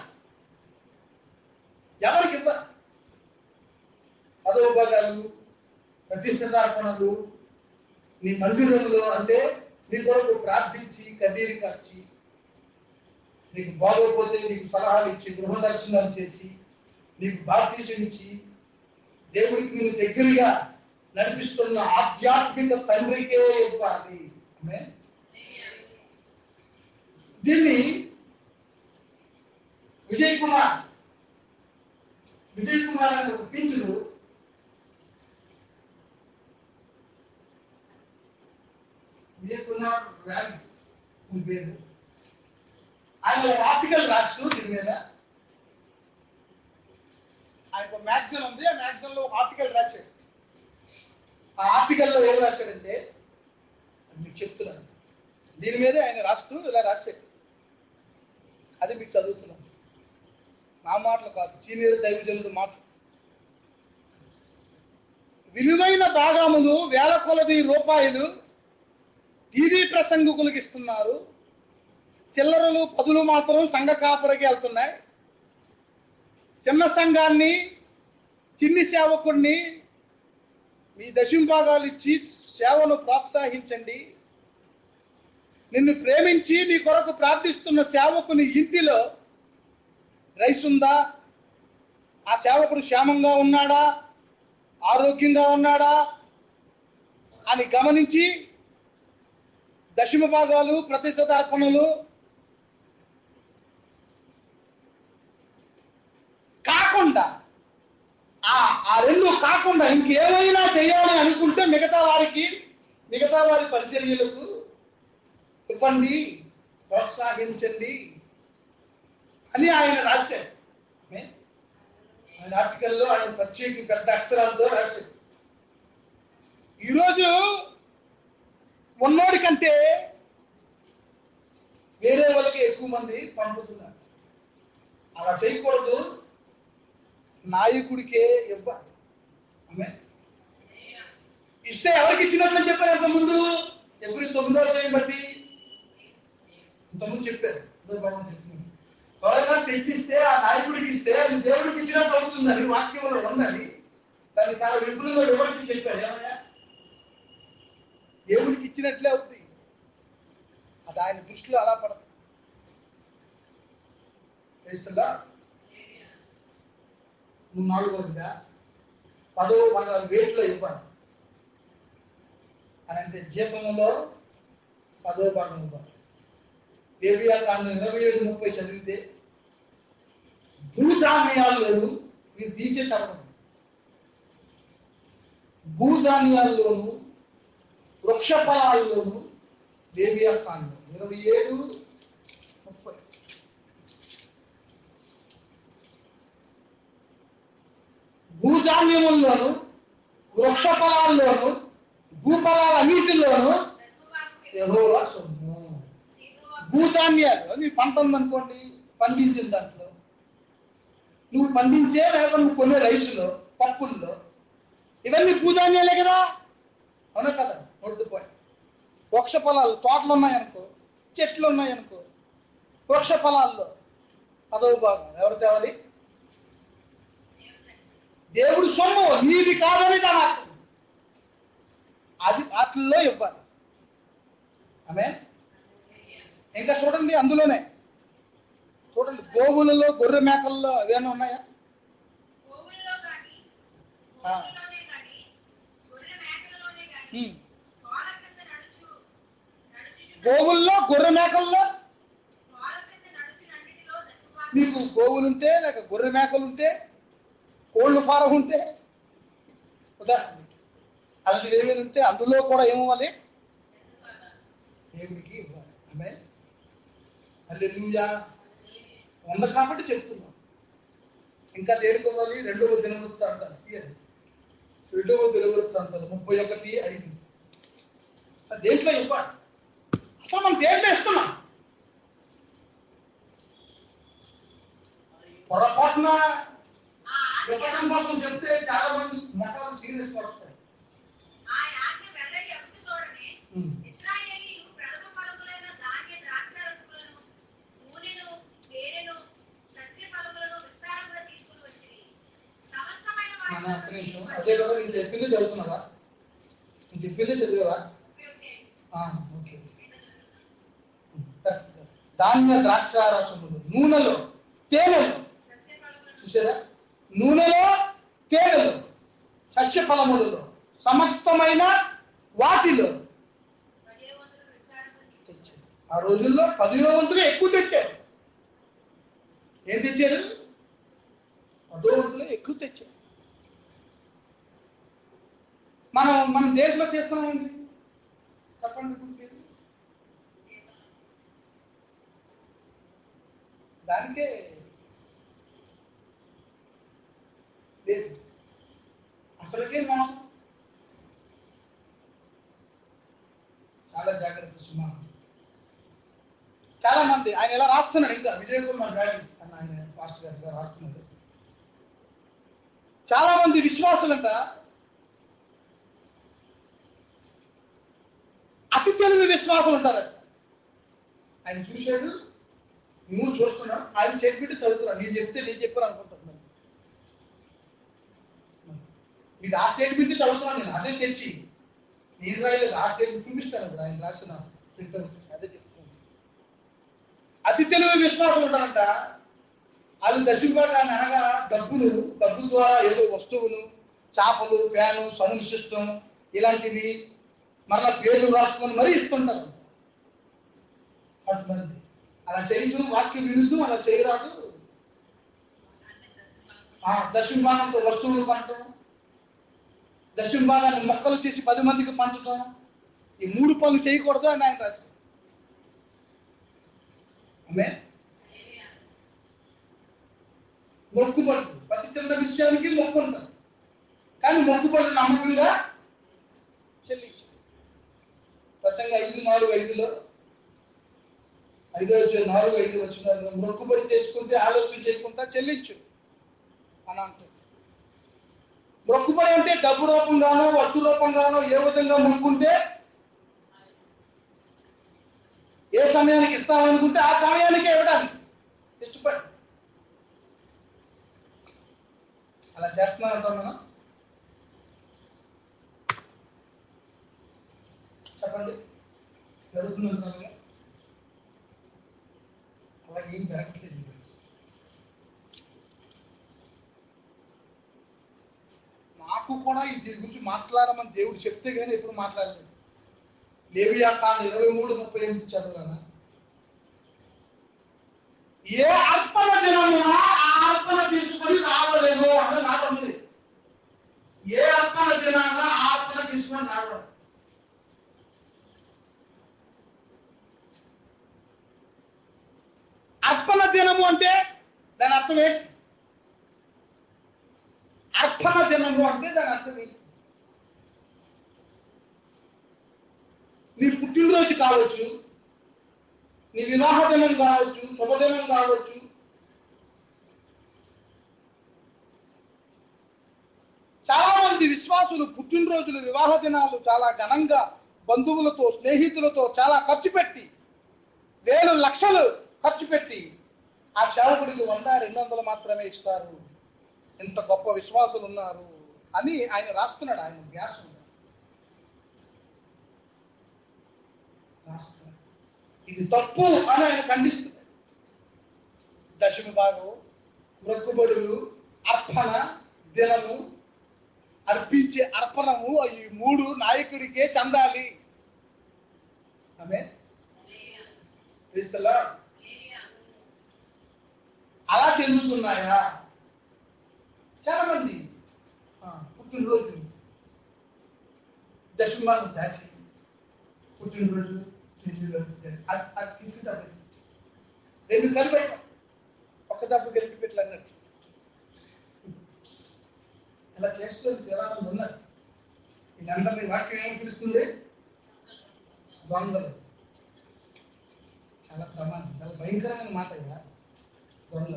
10వ భాగాలు ప్రతిష్ఠిత అర్పణలు నీ మందిరంలో అంటే నీ కొరకు ప్రార్థించి కన్నీరు కార్చి, నీకు బాగోకపోతే నీకు సలహాలు ఇచ్చి, గృహ దర్శనాలు చేసి, నీకు బాప్తీసం ఇచ్చి, దేవుడికి నేను దగ్గరగా నడిపిస్తున్న ఆధ్యాత్మిక తండ్రికే ఇవ్వాలి. దీన్ని విజయ్ కుమార్ అనే ఒక టీచరు విజయ్ కుమార్ పేరు, ఆయన ఒక ఆర్టికల్ రాస్తూ దీని మీద, ఆయన ఒక మ్యాగజైన్ ఉంది, ఆ మ్యాగజైన్ లో ఒక ఆర్టికల్ రాశాడు. ఆ ఆర్టికల్లో ఏం రాశాడంటే మీకు చెప్తున్నాను. దీని మీదే ఆయన రాస్తూ ఇలా రాశాడు. అది మీకు చదువుతున్నాను. నా మాటలు కాదు, సీనియర్ దైవజనుడు మాటలు. విలువైన భాగములు వేల కొలది రూపాయలు టీవీ ప్రసంగికులకు ఇస్తున్నారు. చిల్లరలు 10లు మాత్రం సంఘ కాపరికి వెళ్తున్నాయి. చిన్న సంఘాన్ని, చిన్ని సేవకుడిని మీ దశంభాగాలు ఇచ్చి సేవను ప్రోత్సహించండి. నిన్ను ప్రేమించి నీ కొరకు ప్రార్థిస్తున్న సేవకుని ఇంటిలో రైస్ ఉందా? ఆ సేవకుడు క్షేమంగా ఉన్నాడా, ఆరోగ్యంగా ఉన్నాడా అని గమనించి దశమ భాగాలు, ప్రతిష్ఠిత అర్పణలు కాకుండా, ఆ రెండు కాకుండా ఇంకేమైనా చేయాలి అనుకుంటే మిగతా వారి పరిచర్యలకు ఇవ్వండి, ప్రోత్సహించండి అని ఆయన రాశాడు. ఆయన ఆర్టికల్లో ఆయన ప్రత్యేక పెద్ద అక్షరాలతో రాశాడు. ఈరోజు ఉన్నోడి కంటే వేరే వాళ్ళకి ఎక్కువ మంది పంపుతున్నారు. అలా చేయకూడదు, నాయకుడికే ఇవ్వాలి. ఇస్తే ఎవరికి ఇచ్చినట్లు చెప్పారు ఇంత ముందు? ఎప్పుడు 9వ అధ్యాయం బట్టి భాగం చెప్తున్నాను. త్వరగా తెచ్చిస్తే ఆ నాయకుడికి ఇస్తే అది దేవుడికి ఇచ్చినట్టు అవుతుందని వాక్యంలో ఉందని దాన్ని చాలా విపులంగా వివరించి చెప్పారు. ఏమయ్యా, దేవుడికి ఇచ్చినట్లే అవుతుంది, అది ఆయన దృష్టిలో అలా పడదు. వేస్తున్నా నువ్వు 4వదిగా 10వ భాగాలు వేట్లో ఇవ్వాలి అని అంటే జీతంలో 10వ భాగం ఇవ్వాలి. లేవియా కాండం 27:30 చదివితే భూధాన్యాల్లోనూ మీరు తీసే చదవండి. భూధాన్యాల్లోనూ వృక్ష ఫలాల్లోనూ లేవియా కాండం 27:30 భూధాన్యముల్లోను వృక్ష ఫలాల్లోను భూఫలాలన్నిటిలోనూ యెహోవా సొమ్ము. భూధాన్యాలు నీ పంట ఉందనుకోండి, పండించిన దాంట్లో నువ్వు పండించే లేకపోతే నువ్వు కొనే రైసులో పప్పుల్లో ఇవన్నీ భూధాన్యాలే కదా, అవునా కదా? Note point. వృక్ష ఫలాలు తోటలు ఉన్నాయనుకో, చెట్లు ఉన్నాయనుకో, వృక్ష ఫలాల్లో 10వ భాగం ఎవరు తేవాలి? దేవుడు సొమ్ము, నీది కాదని దాని అర్థం. అది వాటిల్లో ఇవ్వాలి. ఆమె ఇంకా చూడండి, అందులోనే చూడండి, గోవులలో గొర్రె మేకల్లో ఏమైనా ఉన్నాయా? గోవుల్లో గొర్రె మేకల్లో మీకు గోవులుంటే లేక గొర్రె మేకలుంటే కోళ్ళు ఫారం ఉంటే ఉదాహరణ అలాంటివి ఏమైనా ఉంటే అందులో కూడా ఏమివ్వాలి? దేవుడికి ఇవ్వాలి. ఆమె హల్లెలూయా. ఉంది కాబట్టి చెప్తున్నాం. ఇంకా దేనికి ఇవ్వాలి? 2వ దినవృత్తాంతాలు తీయండి. 2వ దినవృత్తాంతాలు 31:5 దేంట్లో ఇవ్వాలి? అసలు మనం దేంట్లో ఇస్తున్నాం? పొరపాటున ఇవ్వడం కోసం చెప్తే చాలా మంది మొక్కలు సీరియస్ పడతాయి. అదే కదా నేను చెప్పింది చదువుతున్నావా? నేను చెప్పింది చదివావా? ఓకే. ధాన్య ద్రాక్ష రసములు, నూనెలో తేనెలో, చూసారా? నూనెలో తేనెలో, సస్య ఫలములలో, సమస్తమైన వాటిలో తెచ్చారు. ఆ రోజుల్లో 10వ వంతులు ఎక్కువ తెచ్చారు. ఏం తెచ్చారు? 10వ వంతులు ఎక్కువ తెచ్చారు. మనం దేంట్లో చేస్తున్నామండి? చెప్పండి. దానికే లేదు, అసలుకే మోసం. చాలా జాగ్రత్త సుమా. చాలా మంది ఆయన ఎలా రాస్తున్నాడు, ఇంకా విజయ్ కుమార్ గారి అన్న ఆయన పాస్టర్ గారు ఇలా రాస్తున్నాడు. చాలా మంది విశ్వాసులంట అతి తెలివి విశ్వాసులు ఉంటారట. ఆయన చూశాడు, నువ్వు చూస్తున్నావు, ఆయన చెప్పిట్టు చదువుతున్నావు, నేను చెప్తే నేను చెప్పాను అనుకుంటున్నాను. మీకు ఆ స్టేట్మెంట్ చదువుతున్నాను నేను, అదే తెచ్చి నేను రాయలేదు, ఆ స్టేట్మెంట్ చూపిస్తాను. ఇప్పుడు ఆయన రాసిన అదే చెప్తున్నాను. అతి తెలివి విశ్వాసులు ఉంటారంట. వాళ్ళు దశింభాగాన్ని అనగా డబ్బుల ద్వారా ఏదో వస్తువును, చేపలు, ఫ్యాను, సౌండ్ సిస్టమ్ ఇలాంటివి మరలా పేర్లు రాసుకొని మరీ ఇస్తుంటారు. కొంతమంది అలా చేయడం వాక్య విరుద్ధం, అలా చేయరాదు. దశింభాగంతో వస్తువులు కొనటం, దశింభాగాన్ని మొక్కలు చేసి 10 మందికి పంచడం, ఈ 3 పనులు చేయకూడదు అని ఆయన రాశారు. ఆమె మొక్కుబడులు, ప్రతి చిన్న విషయానికి మొక్కు ఉంటారు, కానీ మొక్కుబడులు నమ్మకంగా చెల్లించారు. ప్రసంగ 5:4-5లో 5:4-5 వచ్చిన మొక్కుబడి చేసుకుంటే ఆలోచన చేయకుండా చెల్లించు అని అంటారు. మొక్కుబడి అంటే డబ్బు రూపంగానో వస్తు రూపంగానో ఏ విధంగా మొక్కుంటే ఏ సమయానికి ఇస్తామనుకుంటే ఆ సమయానికే ఇవ్వడానికి ఇష్టపడి అలా చేస్తున్నామంటాం మనం. చెప్పండి, జరుగుతుందంటారు. అలాగే ఏం జరగట్లేదు. నాకు కూడా దీని గురించి మాట్లాడమని దేవుడు చెప్తే కానీ ఎప్పుడు మాట్లాడలేదు. లేవియా కాండం 23:38 చదవనా? ఏ అర్పణ దినమున ఆ అర్పణ తీసుకొని రావలేదు అంటే మాట ఉంది. ఏ అర్పణ దినాన ఆ అర్పణ తీసుకొని రావలేదు. అర్పణ దినము అంటే దాని అర్థం ఏంటి? అర్పణ దినము అంటే దాని అర్థం ఏంటి? నీ పుట్టినరోజు కావచ్చు, నీ వివాహ దినం కావచ్చు, శుభదినం కావచ్చు, చాలా మంది విశ్వాసులు పుట్టినరోజులు, వివాహ దినాలు చాలా ఘనంగా బంధువులతో, స్నేహితులతో చాలా ఖర్చు పెట్టి, వేలు లక్షలు ఖర్చు పెట్టి ఆ సేవకుడికి 100-200 మాత్రమే ఇస్తారు. ఎంత గొప్ప విశ్వాసులు ఉన్నారు అని ఆయన రాస్తున్నాడు. ఆయన వ్యాసం రాస్తున్నాడు. ఇది తప్పు అని ఆయన ఖండిస్తున్నాడు. దశమ భాగం, మొక్కుబడులు, అర్పణ దినము, అర్పించే అర్పణము, ఈ 3 నాయకుడికే చెందాలి. ఆమేన్. క్రీస్తులా అలా చెందుతున్నాయా? చాలా మంది పుట్టినరోజు దశమానం దాసి పుట్టినరోజు అది తీసుకుంటారు. 2 కలిపి ఒక దెబ్బ గెలిపి పెట్లు అన్నట్టు ఇలా చేసుకొని ఎలా మంది ఉన్నారు. వీళ్ళందరినీ వాక్యం ఏమని పిలుస్తుంది? దొంగలు. చాలా ప్రమాదం, చాలా భయంకరమైన మాట కదా దొంగలు.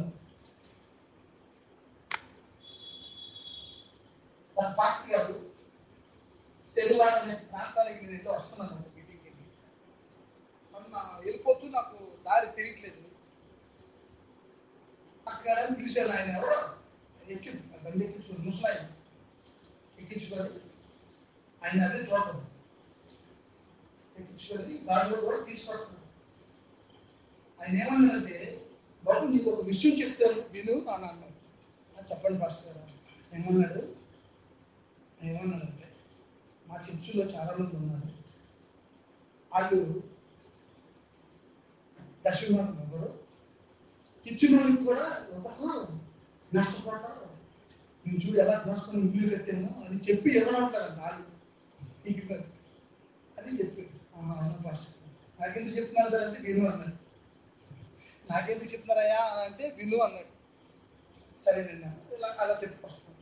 మన పాస్టర్ గారు శనివారం అనే ప్రాంతానికి నేను ఏదో వస్తున్నాను మీటింగ్కి. మొన్న వెళ్ళిపోతూ నాకు దారి తెలియట్లేదు. పాస్టర్ గారు అని పిలిచాను. ఆయన ఎవరో ఎక్కి బండి ఎక్కించుకొని, ముసలాయన ఎక్కించుకొని, ఆయన అదే చూడటం ఎక్కించుకొని దారిలో కూడా తీసుకొస్తున్నాను. ఆయన ఏమన్నాడంటే, బాబు నీకు ఒక విషయం చెప్తాను విను అని అన్నాడు. చెప్పండి పాస్టర్ గారు. ఏమన్నాడంటే, మా చర్చిలో చాలా మంది ఉన్నారు. వాళ్ళు దశమానం ఎవరు ఇచ్చిన వాళ్ళకి కూడా ఒక్కొక్కరు నష్టపోతారు. నేను చూడు ఎలా దోసుకొని ఇల్లు కట్టాను అని చెప్పి ఎవరంటారండి వాళ్ళు అని చెప్పాడు. అవును పాస్టర్, నాకెందుకు చెప్తున్నారు సార్ అంటే విను అన్నాడు. నాకెందుకు చెప్తున్నారయ్యా అని అంటే విను అన్నాడు. సరే నేను ఇలా అలా చెప్పుకొస్తున్నాను.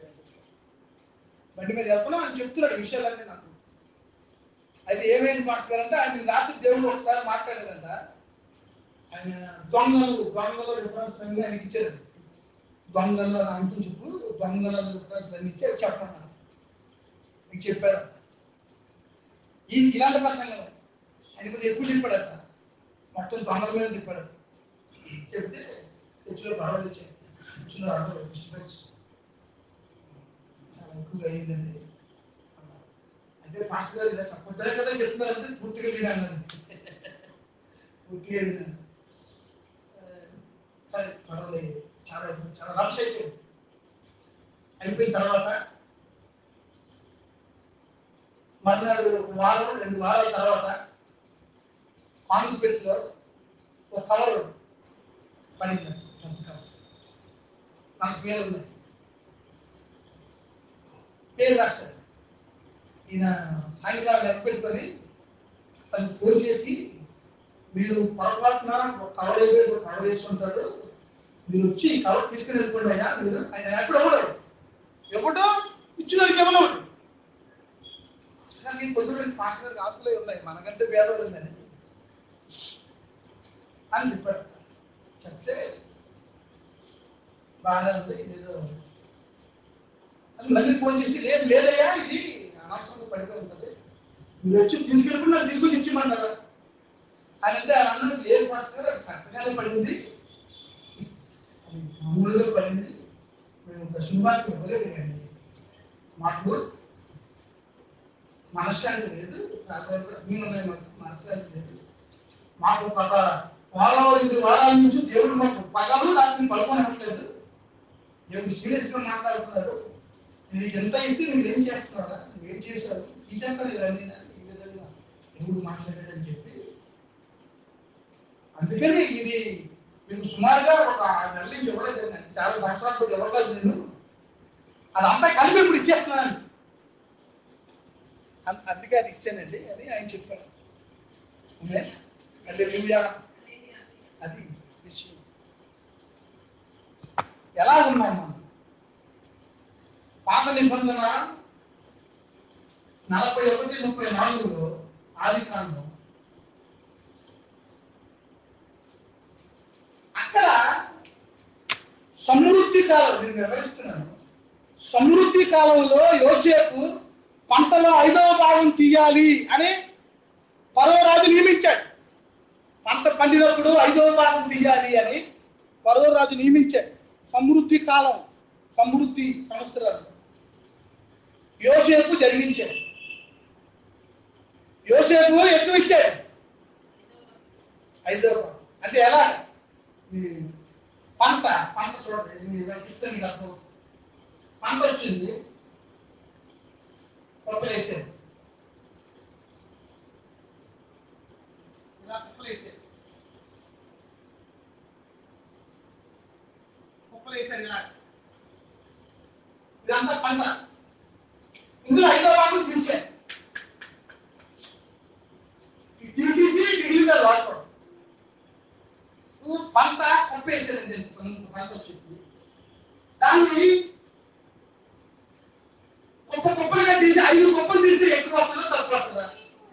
బండి మీద వెళ్తున్నా అని చెప్తున్నాడు విషయాలన్నీ నాకు. అయితే ఏమైంది పాస్టర్ గారు అంటే, ఆయన రాత్రి దేవుడు ఒకసారి మాట్లాడారంట. ఆయన దొంగలు రిఫరెన్స్ అన్ని ఆయనకి ఇచ్చారు. దొంగలు అని అంటూ చెప్పు, దొంగల రిఫరెన్స్ అన్ని ఇచ్చి చెప్పమన్నారు. నీకు చెప్పాడు. ఇలాంటి ప్రసంగం ఆయన కొంచెం ఎక్కువ చెప్పాడట. మొత్తం దొంగల మీద చెప్పాడట. చెప్తే చర్చిలో గొడవలు వచ్చాయి. చర్చిలో చాలా ఎక్కువగా అయ్యిందండి. అంటే మాస్టర్ గారు ఇలా చెప్పొద్దనే కదా చెప్తున్నారంటే పూర్తిగా వినాలి. పూర్తిగా వినాలి. సరే గొడవలు చాలా చాలా రష్ అయిపోయిన తర్వాత మర్నాడు 1-2 వారాల తర్వాత కాంగ్రెస్లో ఒక కవర్ పడిందండి. పెద్ద కవర్, నాకు పేరు ఉన్నాయి. పేరు రాస్తారు. ఈయన సాయంకాలం లెక్క పెట్టుకొని తనకు ఫోన్ చేసి, మీరు పొరపాటున ఒక కవర్ వేసుకుంటారు, మీరు వచ్చి కవర్ తీసుకుని వెళ్ళిపోండి అయ్యా. మీరు ఆయన ఎక్కడ ఎవడో ఇచ్చిన ఎవరో అసలు కొంచెం పాస్టర్ గారికి ఆస్తులే ఉన్నాయి, మనకంటే పేదవాళ్ళు ఉందని అని చెప్పాడు. చెప్తే బాగానే ఉంది ఏదో అని మళ్ళీ ఫోన్ చేసి, లేదయ్యా ఇది అనవసరంగా పడిపోయి ఉంటుంది, మీరు వచ్చి తీసుకెళ్ళిపోయి నాకు తీసుకొని ఇచ్చిమంటారా అని అంటే ఆయన అన్నది లేదు మాస్టర్, అది కరెక్ట్గానే పడింది, అది మామూలుగా పడింది, మేము ఒక సినిమాకి ఇవ్వలేదు కానీ మాకు మనశ్శాంతి లేదు, మేము మనశ్శాంతి లేదు, మాకు ఒక వారం 2 వారాల నుంచి దేవుడు మాకు పగలు రాత్రి పడుకోనట్లేదు, దేవుడు సీరియస్గా మాట్లాడుతున్నాడు, నీకు ఎంత ఇస్తే నువ్వు ఏం చేస్తున్నాడా, నువ్వేం చేశావు, తీసేస్తాను ఇవన్నీ ఈ విధంగా దేవుడు మాట్లాడాడని చెప్పి. అందుకని ఇది మీకు సుమారుగా ఒక 6 నెలల నుంచి ఇవ్వలేదు, చాలా సంవత్సరాలు కూడా ఇవ్వలేదు నేను, అదంతా కలిపి ఇప్పుడు ఇచ్చేస్తున్నాను, అందుకే అది ఇచ్చానండి అని ఆయన చెప్పాడు. హల్లెలూయా. అది విషయం. ఎలా ఉన్నాం మనం? పాత నిబంధన 41-34 ఆదికాండం, అక్కడ సమృద్ధి కాలం నేను వివరిస్తున్నాను. సమృద్ధి కాలంలో యోసేపు పంటలో 5వ భాగం తీయాలి అని ఫరో రాజు నియమించాడు. పంట పండినప్పుడు 5వ భాగం తీయాలి అని ఫరో రాజు నియమించాడు. సమృద్ధి కాలం, సమృద్ధి సంవత్సరాలు యోసేపు జరిగించాడు. యోసేపు ఎక్కువ ఇచ్చాడు 5వ భాగం. అంటే ఎలా? పంట చూడండి, చెప్తే మీకు అర్థం. పంట వచ్చింది, కుప్పలేసాడు, ఇలా కుప్పలేసాడు, ఇలా ఇదంతా పంట. ఇందులో 5వ భాగం తీసాడు, తీసేసి మిగిలిన వాటర్ పంట కుప్పేసాడండి. పంట వచ్చింది, దాన్ని కుప్పలుగా తీసి 5 కుప్పలు తీస్తే ఎక్కువ వస్తుందా తక్కువ వస్తుందా?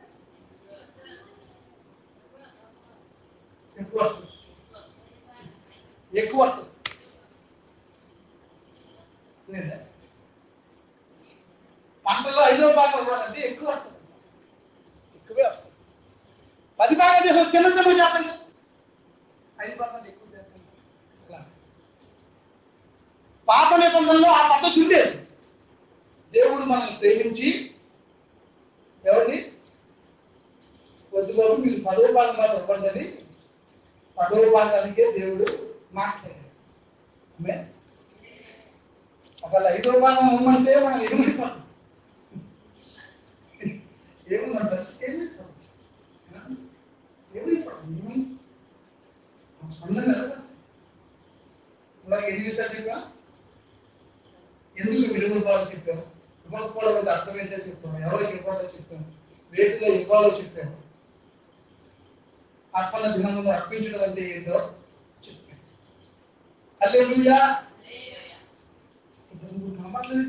ఎక్కువ వస్తుంది, ఎక్కువ వస్తుంది. పంటలో 5వ భాగం ఇవ్వాలంటే ఎక్కువ వస్తుంది, ఎక్కువే వస్తుంది. 10 భాగాలు చేస్తాం, చిన్న చేస్తాం, 5 భాగాలు ఎక్కువ చేస్తాం. అలా పాత నిబంధనలో ఆ పద్ధతి ఉండేది. దేవుడు మనల్ని ప్రేమించి ఎవరిని వద్దుబాబు మీరు 10వ భాగం మాట ఇవ్వండి, 10వ భాగానికే దేవుడు మాట్లాడాడు. అసలు 5వ భాగం ఇవ్వమంటే మనం ఏమైపోతాం, ఏముందంట ఏమైపోతాం, ఏమైపోతాం, స్పందన కదా. ఇలాగ ఎన్ని విషయాలు చెప్పా, ఎందుకు విలువ ఇవ్వాలో చెప్పాం, ఇవ్వకపోవడం అంటే అర్థం ఏంటో చెప్పాం, ఎవరికి ఇవ్వాలో చెప్పాం, వేటిలో ఇవ్వాలో చెప్పాం, అర్పణ దినంలో అర్పించడం అంటే ఏంటో చెప్పాం. హల్లెలూయా. నమ్మట్లేదు,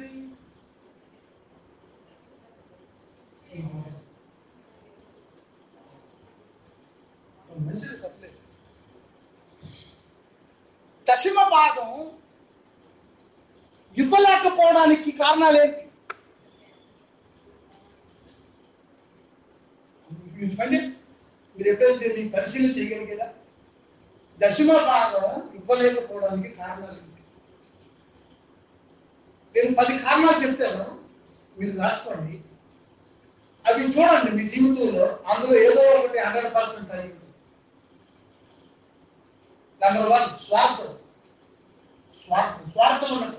మంచిది, తప్పలేదు. దశమ భాగం ఇవ్వలేకపోవడానికి కారణాలు ఏంటి? మీరు ఎప్పుడైనా దీన్ని పరిశీలన చేయగలిగేదా? దశమ భాగం ఇవ్వలేకపోవడానికి కారణాలు ఏంటి? నేను 10 కారణాలు చెప్తాను, మీరు రాసుకోండి, అవి చూడండి మీ జీవితంలో, అందులో ఏదో ఒకటి 100% అయ్యింది. నెంబర్ 1 స్వార్థం. స్వార్థం ఉన్నట్టు,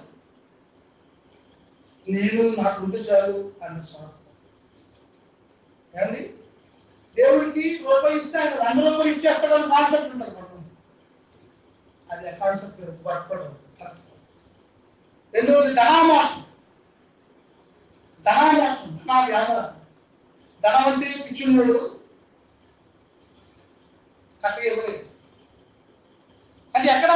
నేను నాకు ఉంటే చాలు అన్న స్వార్థం. ఏమండి, దేవుడికి రూపాయి ఇస్తే ఆయన 100 రూపాయలు ఇచ్చేస్తాడని కాన్సెప్ట్ ఉంటుంది మనం. అది ఆ కాన్సెప్ట్ వర్కడం కరెక్ట్. రెండవది ధనామోసం, ధన వ్యాపారం. ధనం అంటే పిచ్చున్నాడు, కరెక్ట్గా ఇవ్వలేదు. అంటే ఎక్కడ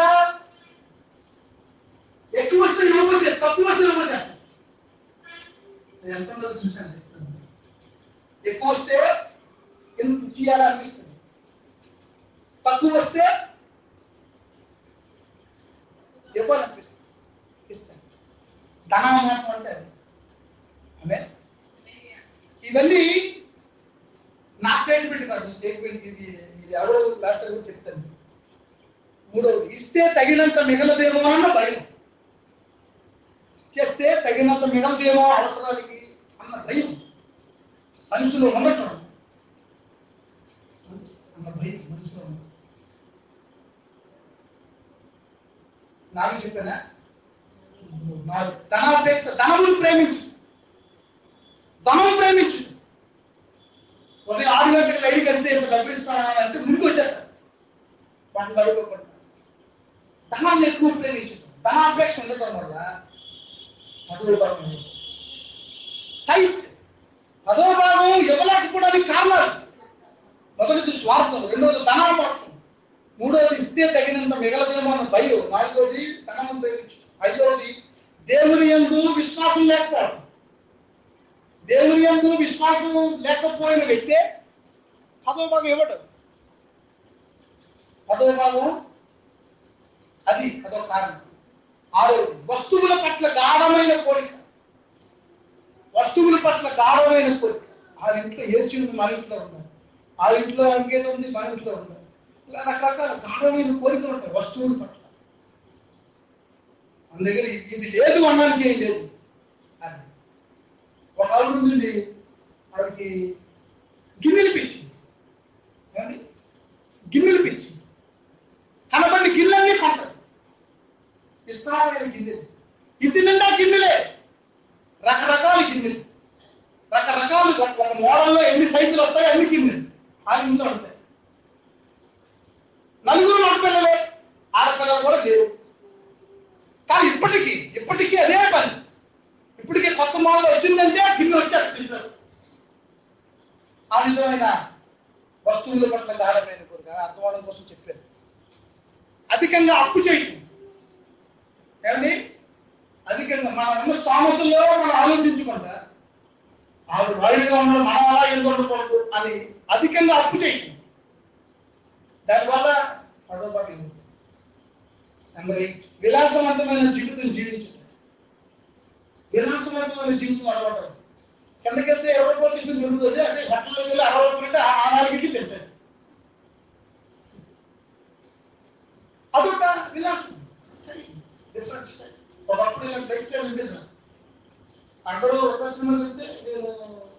ఎక్కువ వస్తే ఇవ్వకపోతే, తక్కువ వస్తే ఇవ్వకపోతే. నేను ఎంత చూశాను, చెప్తాను. ఎక్కువ వస్తే ఎంత చేయాలనిపిస్తుంది, తక్కువ వస్తే ఇవ్వాలనిపిస్తుంది, ఇస్తాను. ధనామోసం అంటే అది. ఇవన్నీ నా స్టేట్మెంట్ కాదు, స్టేట్మెంట్ ఇది. ఇది ఎవరు లాస్ట్ చెప్తాను. మూడవది, ఇస్తే తగినంత మిగలదేమో అన్న భయం. చేస్తే తగినంత మిగలదేమో అవసరాలకి అన్న భయం మనసులో ఉండటం. అన్న భయం మనసులో ఉండటం. నాకు చెప్పానా? ధనాపేక్ష, ధనమును ప్రేమించు, ధనం ప్రేమించు. ఉదయం 6 గంటలకు లైన్ కడితే ఇంత డబ్బు ఇస్తానా అంటే ముందుకు వచ్చేస్తారు. పనులు అడుగుకుంటారు. ధనాన్ని ఎక్కువ ప్రేమించు. ధనాపేక్ష ఉండటం వల్ల 10వ భాగం టైట్. 10వ భాగం ఇవ్వలేకపోవడానికి కారణాలు: మొదటిది స్వార్థం, రెండవది ధనాపేక్షం, మూడవది ఇస్తే తగినంత మిగలదేమో అన్న భయం, నాలుగవది ధనం ప్రేమించు, ఐదవది దేవుని యందు విశ్వాసం లేకపోవడం. దేవుని యందు విశ్వాసం లేకపోయిన వ్యక్తే 10వ భాగం ఇవ్వడు. 10వ భాగం అదొక కారణం. ఆరవది వస్తువుల పట్ల గాఢమైన కోరిక. వస్తువుల పట్ల గాఢమైన కోరిక. ఆ ఇంట్లో ఏసీ ఉంది, మన ఇంట్లో ఉండాలి. ఆ ఇంట్లో అంకేట్ ఉంది, మన ఇంట్లో ఉండాలి. ఇలా రకరకాల గాఢమైన కోరికలు ఉంటాయి వస్తువుల పట్ల. మన దగ్గర ఇది లేదు అనడానికి ఏం లేదు. అది ఒక ఆవిడ ఉంది, ఆవిడకి గిన్నెలు పిచ్చింది. ఏమండి? గిన్నెలు పిచ్చింది. కనబడి గిన్నెలన్నీ కొంటది. విస్తారమైన గిన్నెలు, ఇంటి నిండా గిన్నెలే, రకరకాల గిన్నెలు, రకరకాలు. ఒక మోడల్లో ఎన్ని సైజులు వస్తాయో అన్ని గిన్నెలు ఆ ఇంట్లో ఉంటాయి. నలుగురు మగపిల్లలే, ఆడపిల్లలు కూడా లేరు. కానీ ఇప్పటికీ అదే పని. ఇప్పటికీ కొత్త మోడల్ వచ్చిందంటే గిన్నె వచ్చేస్తుంది. ఆ విధమైన వస్తువుల పట్ల గాఢమైన కోరిక అర్థం అవడం కోసం చెప్పారు. అధికంగా అప్పు చేయటం. ఏమండి? అధికంగా మనం ఉన్న స్థామతుల్లో మనం ఆలోచించకుండా ఆవిడ రాయిగా ఉండడం మనం అలా ఎందుకు ఉండకూడదు అని అధికంగా అప్పు చేయటం. దానివల్ల 10వ భాగం. నెంబర్ 8, విలాసవంతమైన జీవితం జీవించడం. విలాసవంతమైన జీవితం అలవాటు. కిందకెళ్తే 20 రూపాయలు తీసుకుని దొరుకుతుంది, అంటే హోటల్లోకి వెళ్ళి 60 రూపాయలు అంటే ఆ 4 ఇడ్లీ తింటాడు. అదొక విలాసం, డిఫరెంట్ స్టైల్. ఒకప్పుడు ఇలా లైఫ్ స్టైల్ ఉండేది. అందరూ ఒక సినిమా చెప్తే నేను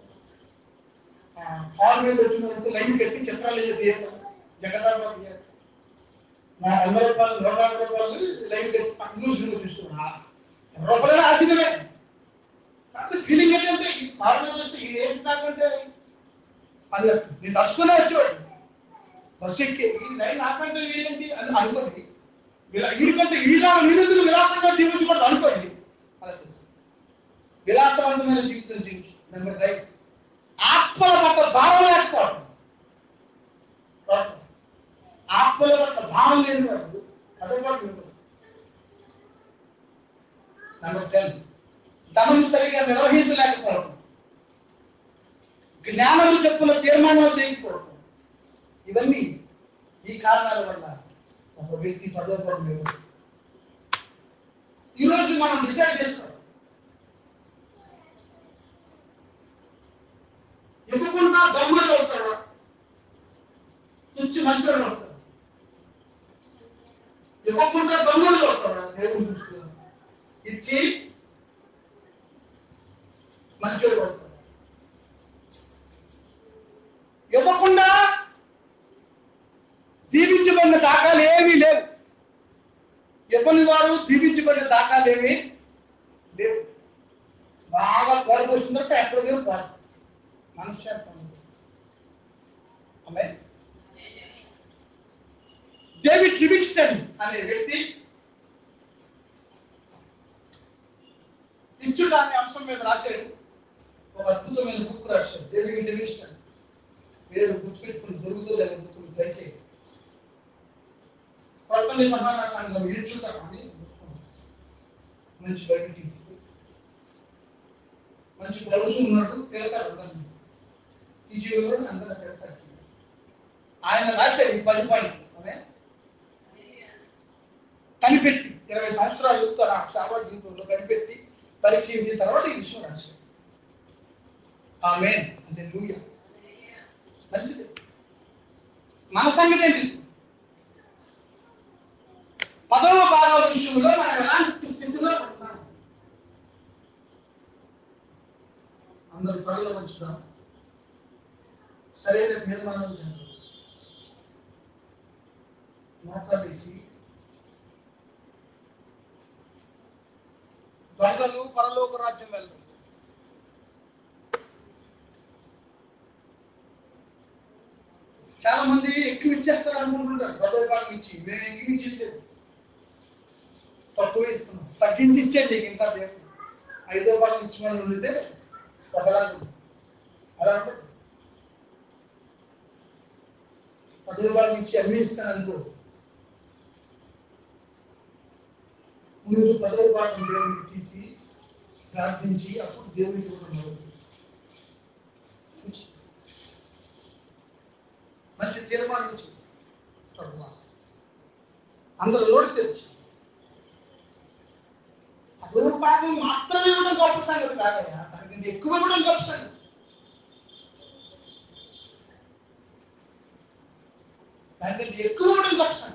హాల్ మీద వచ్చిన లైన్ కట్టి చిత్రాలు థియేటర్, జగదాంబ థియేటర్, నా 100 రూపాయలు 150 రూపాయలు లైన్ కట్టి పక్కన సినిమా చూస్తున్నా. 20 రూపాయలు ఆ సినిమే. కాబట్టి ఫీలింగ్ ఏంటంటే ఈ కారణం వస్తే ఈ ఏంటి నాకంటే అన్నట్టు నేను తలుచుకునే వచ్చేవాడు. బస్సు ఎక్కి ఈ లైన్ నాకంటే వీడేంటి అని అనుకోండి. వీడికంటే వీళ్ళెందుకు విలాసంగా జీవించకూడదు అనుకోండి. అలా చేసి విలాసవంతమైన జీవితం జీవించు. నెంబర్ 9, ఆత్మల పట్ల భావం లేకపోవడం. ఆత్మల పట్ల భావం లేని వాడు కదపాటు ఉండదు. నెంబర్ 10, ధనం సరిగా నిర్వహించలేకపోవడం. జ్ఞానము చెప్పుల తీర్మానం చేయకపోవడం. ఇవన్నీ ఈ కారణాల వల్ల ఒక వ్యక్తి 10వ భాగం ఇవ్వదు. ఈరోజు మనం డిసైడ్ చేసుకోవాలి. ఇవ్వకుండా దొంగలు అవుతారా, ఇచ్చి మంచివాళ్ళు అవుతారు. ఇవ్వకుండా దొంగలు అవుతారా, దేవుని దృష్టిలో ఇచ్చి మంచివాళ్ళు అవుతారు. ఇవ్వకుండా దీవించబడిన దాఖలు ఏమీ లేవు. ఇవ్వని వారు దీవించబడిన దాఖలు ఏమీ లేవు. బాగా కోడపోసిన తర్వాత ఎక్కడ దగ్గర పోదు మనశ్శాంతం. ఆమె డేవిడ్ లివింగ్స్టన్ అనే వ్యక్తి ఇచ్చుట అనే అంశం మీద రాశాడు. ఒక అద్భుతమైన బుక్ రాశాడు. డేవిడ్ లివింగ్స్టన్ పేరు గుర్తుపెట్టుకుని దొరుకుతుంది అనే బుక్ దయచేయండి. ప్రపంచ మహారాష్ట్రంలో ఇచ్చుట అని మంచి బయట తీసుకు మంచి బ్లౌజ్ ఉన్నట్టు తిరగతాడు అందరినీ. ఈ జీవులో అందరూ తిరగతాడు. ఆయన రాశాడు ఈ 10 పాయింట్లు. కనిపెట్టి 20 సంవత్సరాలు తన సేవా జీవితంలో కనిపెట్టి పరీక్షించిన తర్వాత ఈ విషయం రాశాడు. ఆమేన్, హల్లెలూయా. మంచిది. మన సంగతి ఏంటి? 10వ భాగం విషయంలో మనం ఎలాంటి స్థితిలో ఉంటున్నాం? అందరూ త్వరలో వచ్చుదాం, సరైన తీర్మానం చేద్దాం. మోకాలేసి దొంగలు పరలోక రాజ్యం వెళ్ళరు. చాలా మంది ఎక్కువ ఇచ్చేస్తారు అనుకుంటుంటారు. 10వ భాగం ఇచ్చి మేము ఎక్కువ ఇచ్చట్లేదు, తక్కువ ఇస్తున్నాం. తగ్గించి ఇచ్చేయండి ఇంకా దేవుడు. 5వ భాగం ఇచ్చి మనం ఉంటే ఒకలాగా ఉంటుంది. అలా ఉంటుంది. 10వ భాగం ఇచ్చి అన్ని ఇస్తాను అనుకో. ముందు 10వ భాగం దేవుడికి తీసి ప్రార్థించి అప్పుడు దేవుడికి ఇవ్వడం మొదలు. మంచి తీర్మానించి అందరూ నోటి తెరిచి 10వ భాగం మాత్రమే ఇవ్వడం గొప్ప సంగతి కాదయ్యా, దానికి ఎక్కువ ఇవ్వడం గొప్ప సంగతి. దానికి ఎక్కువ ఇవ్వడం గొప్ప సంగతి.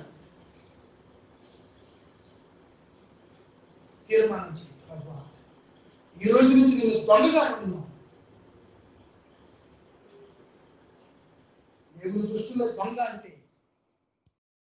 తీర్మానించి ప్రభువా, ఈ రోజు నుంచి నేను దొంగగా ఉన్నాను. దేవుని దృష్టిలో దొంగ అంటే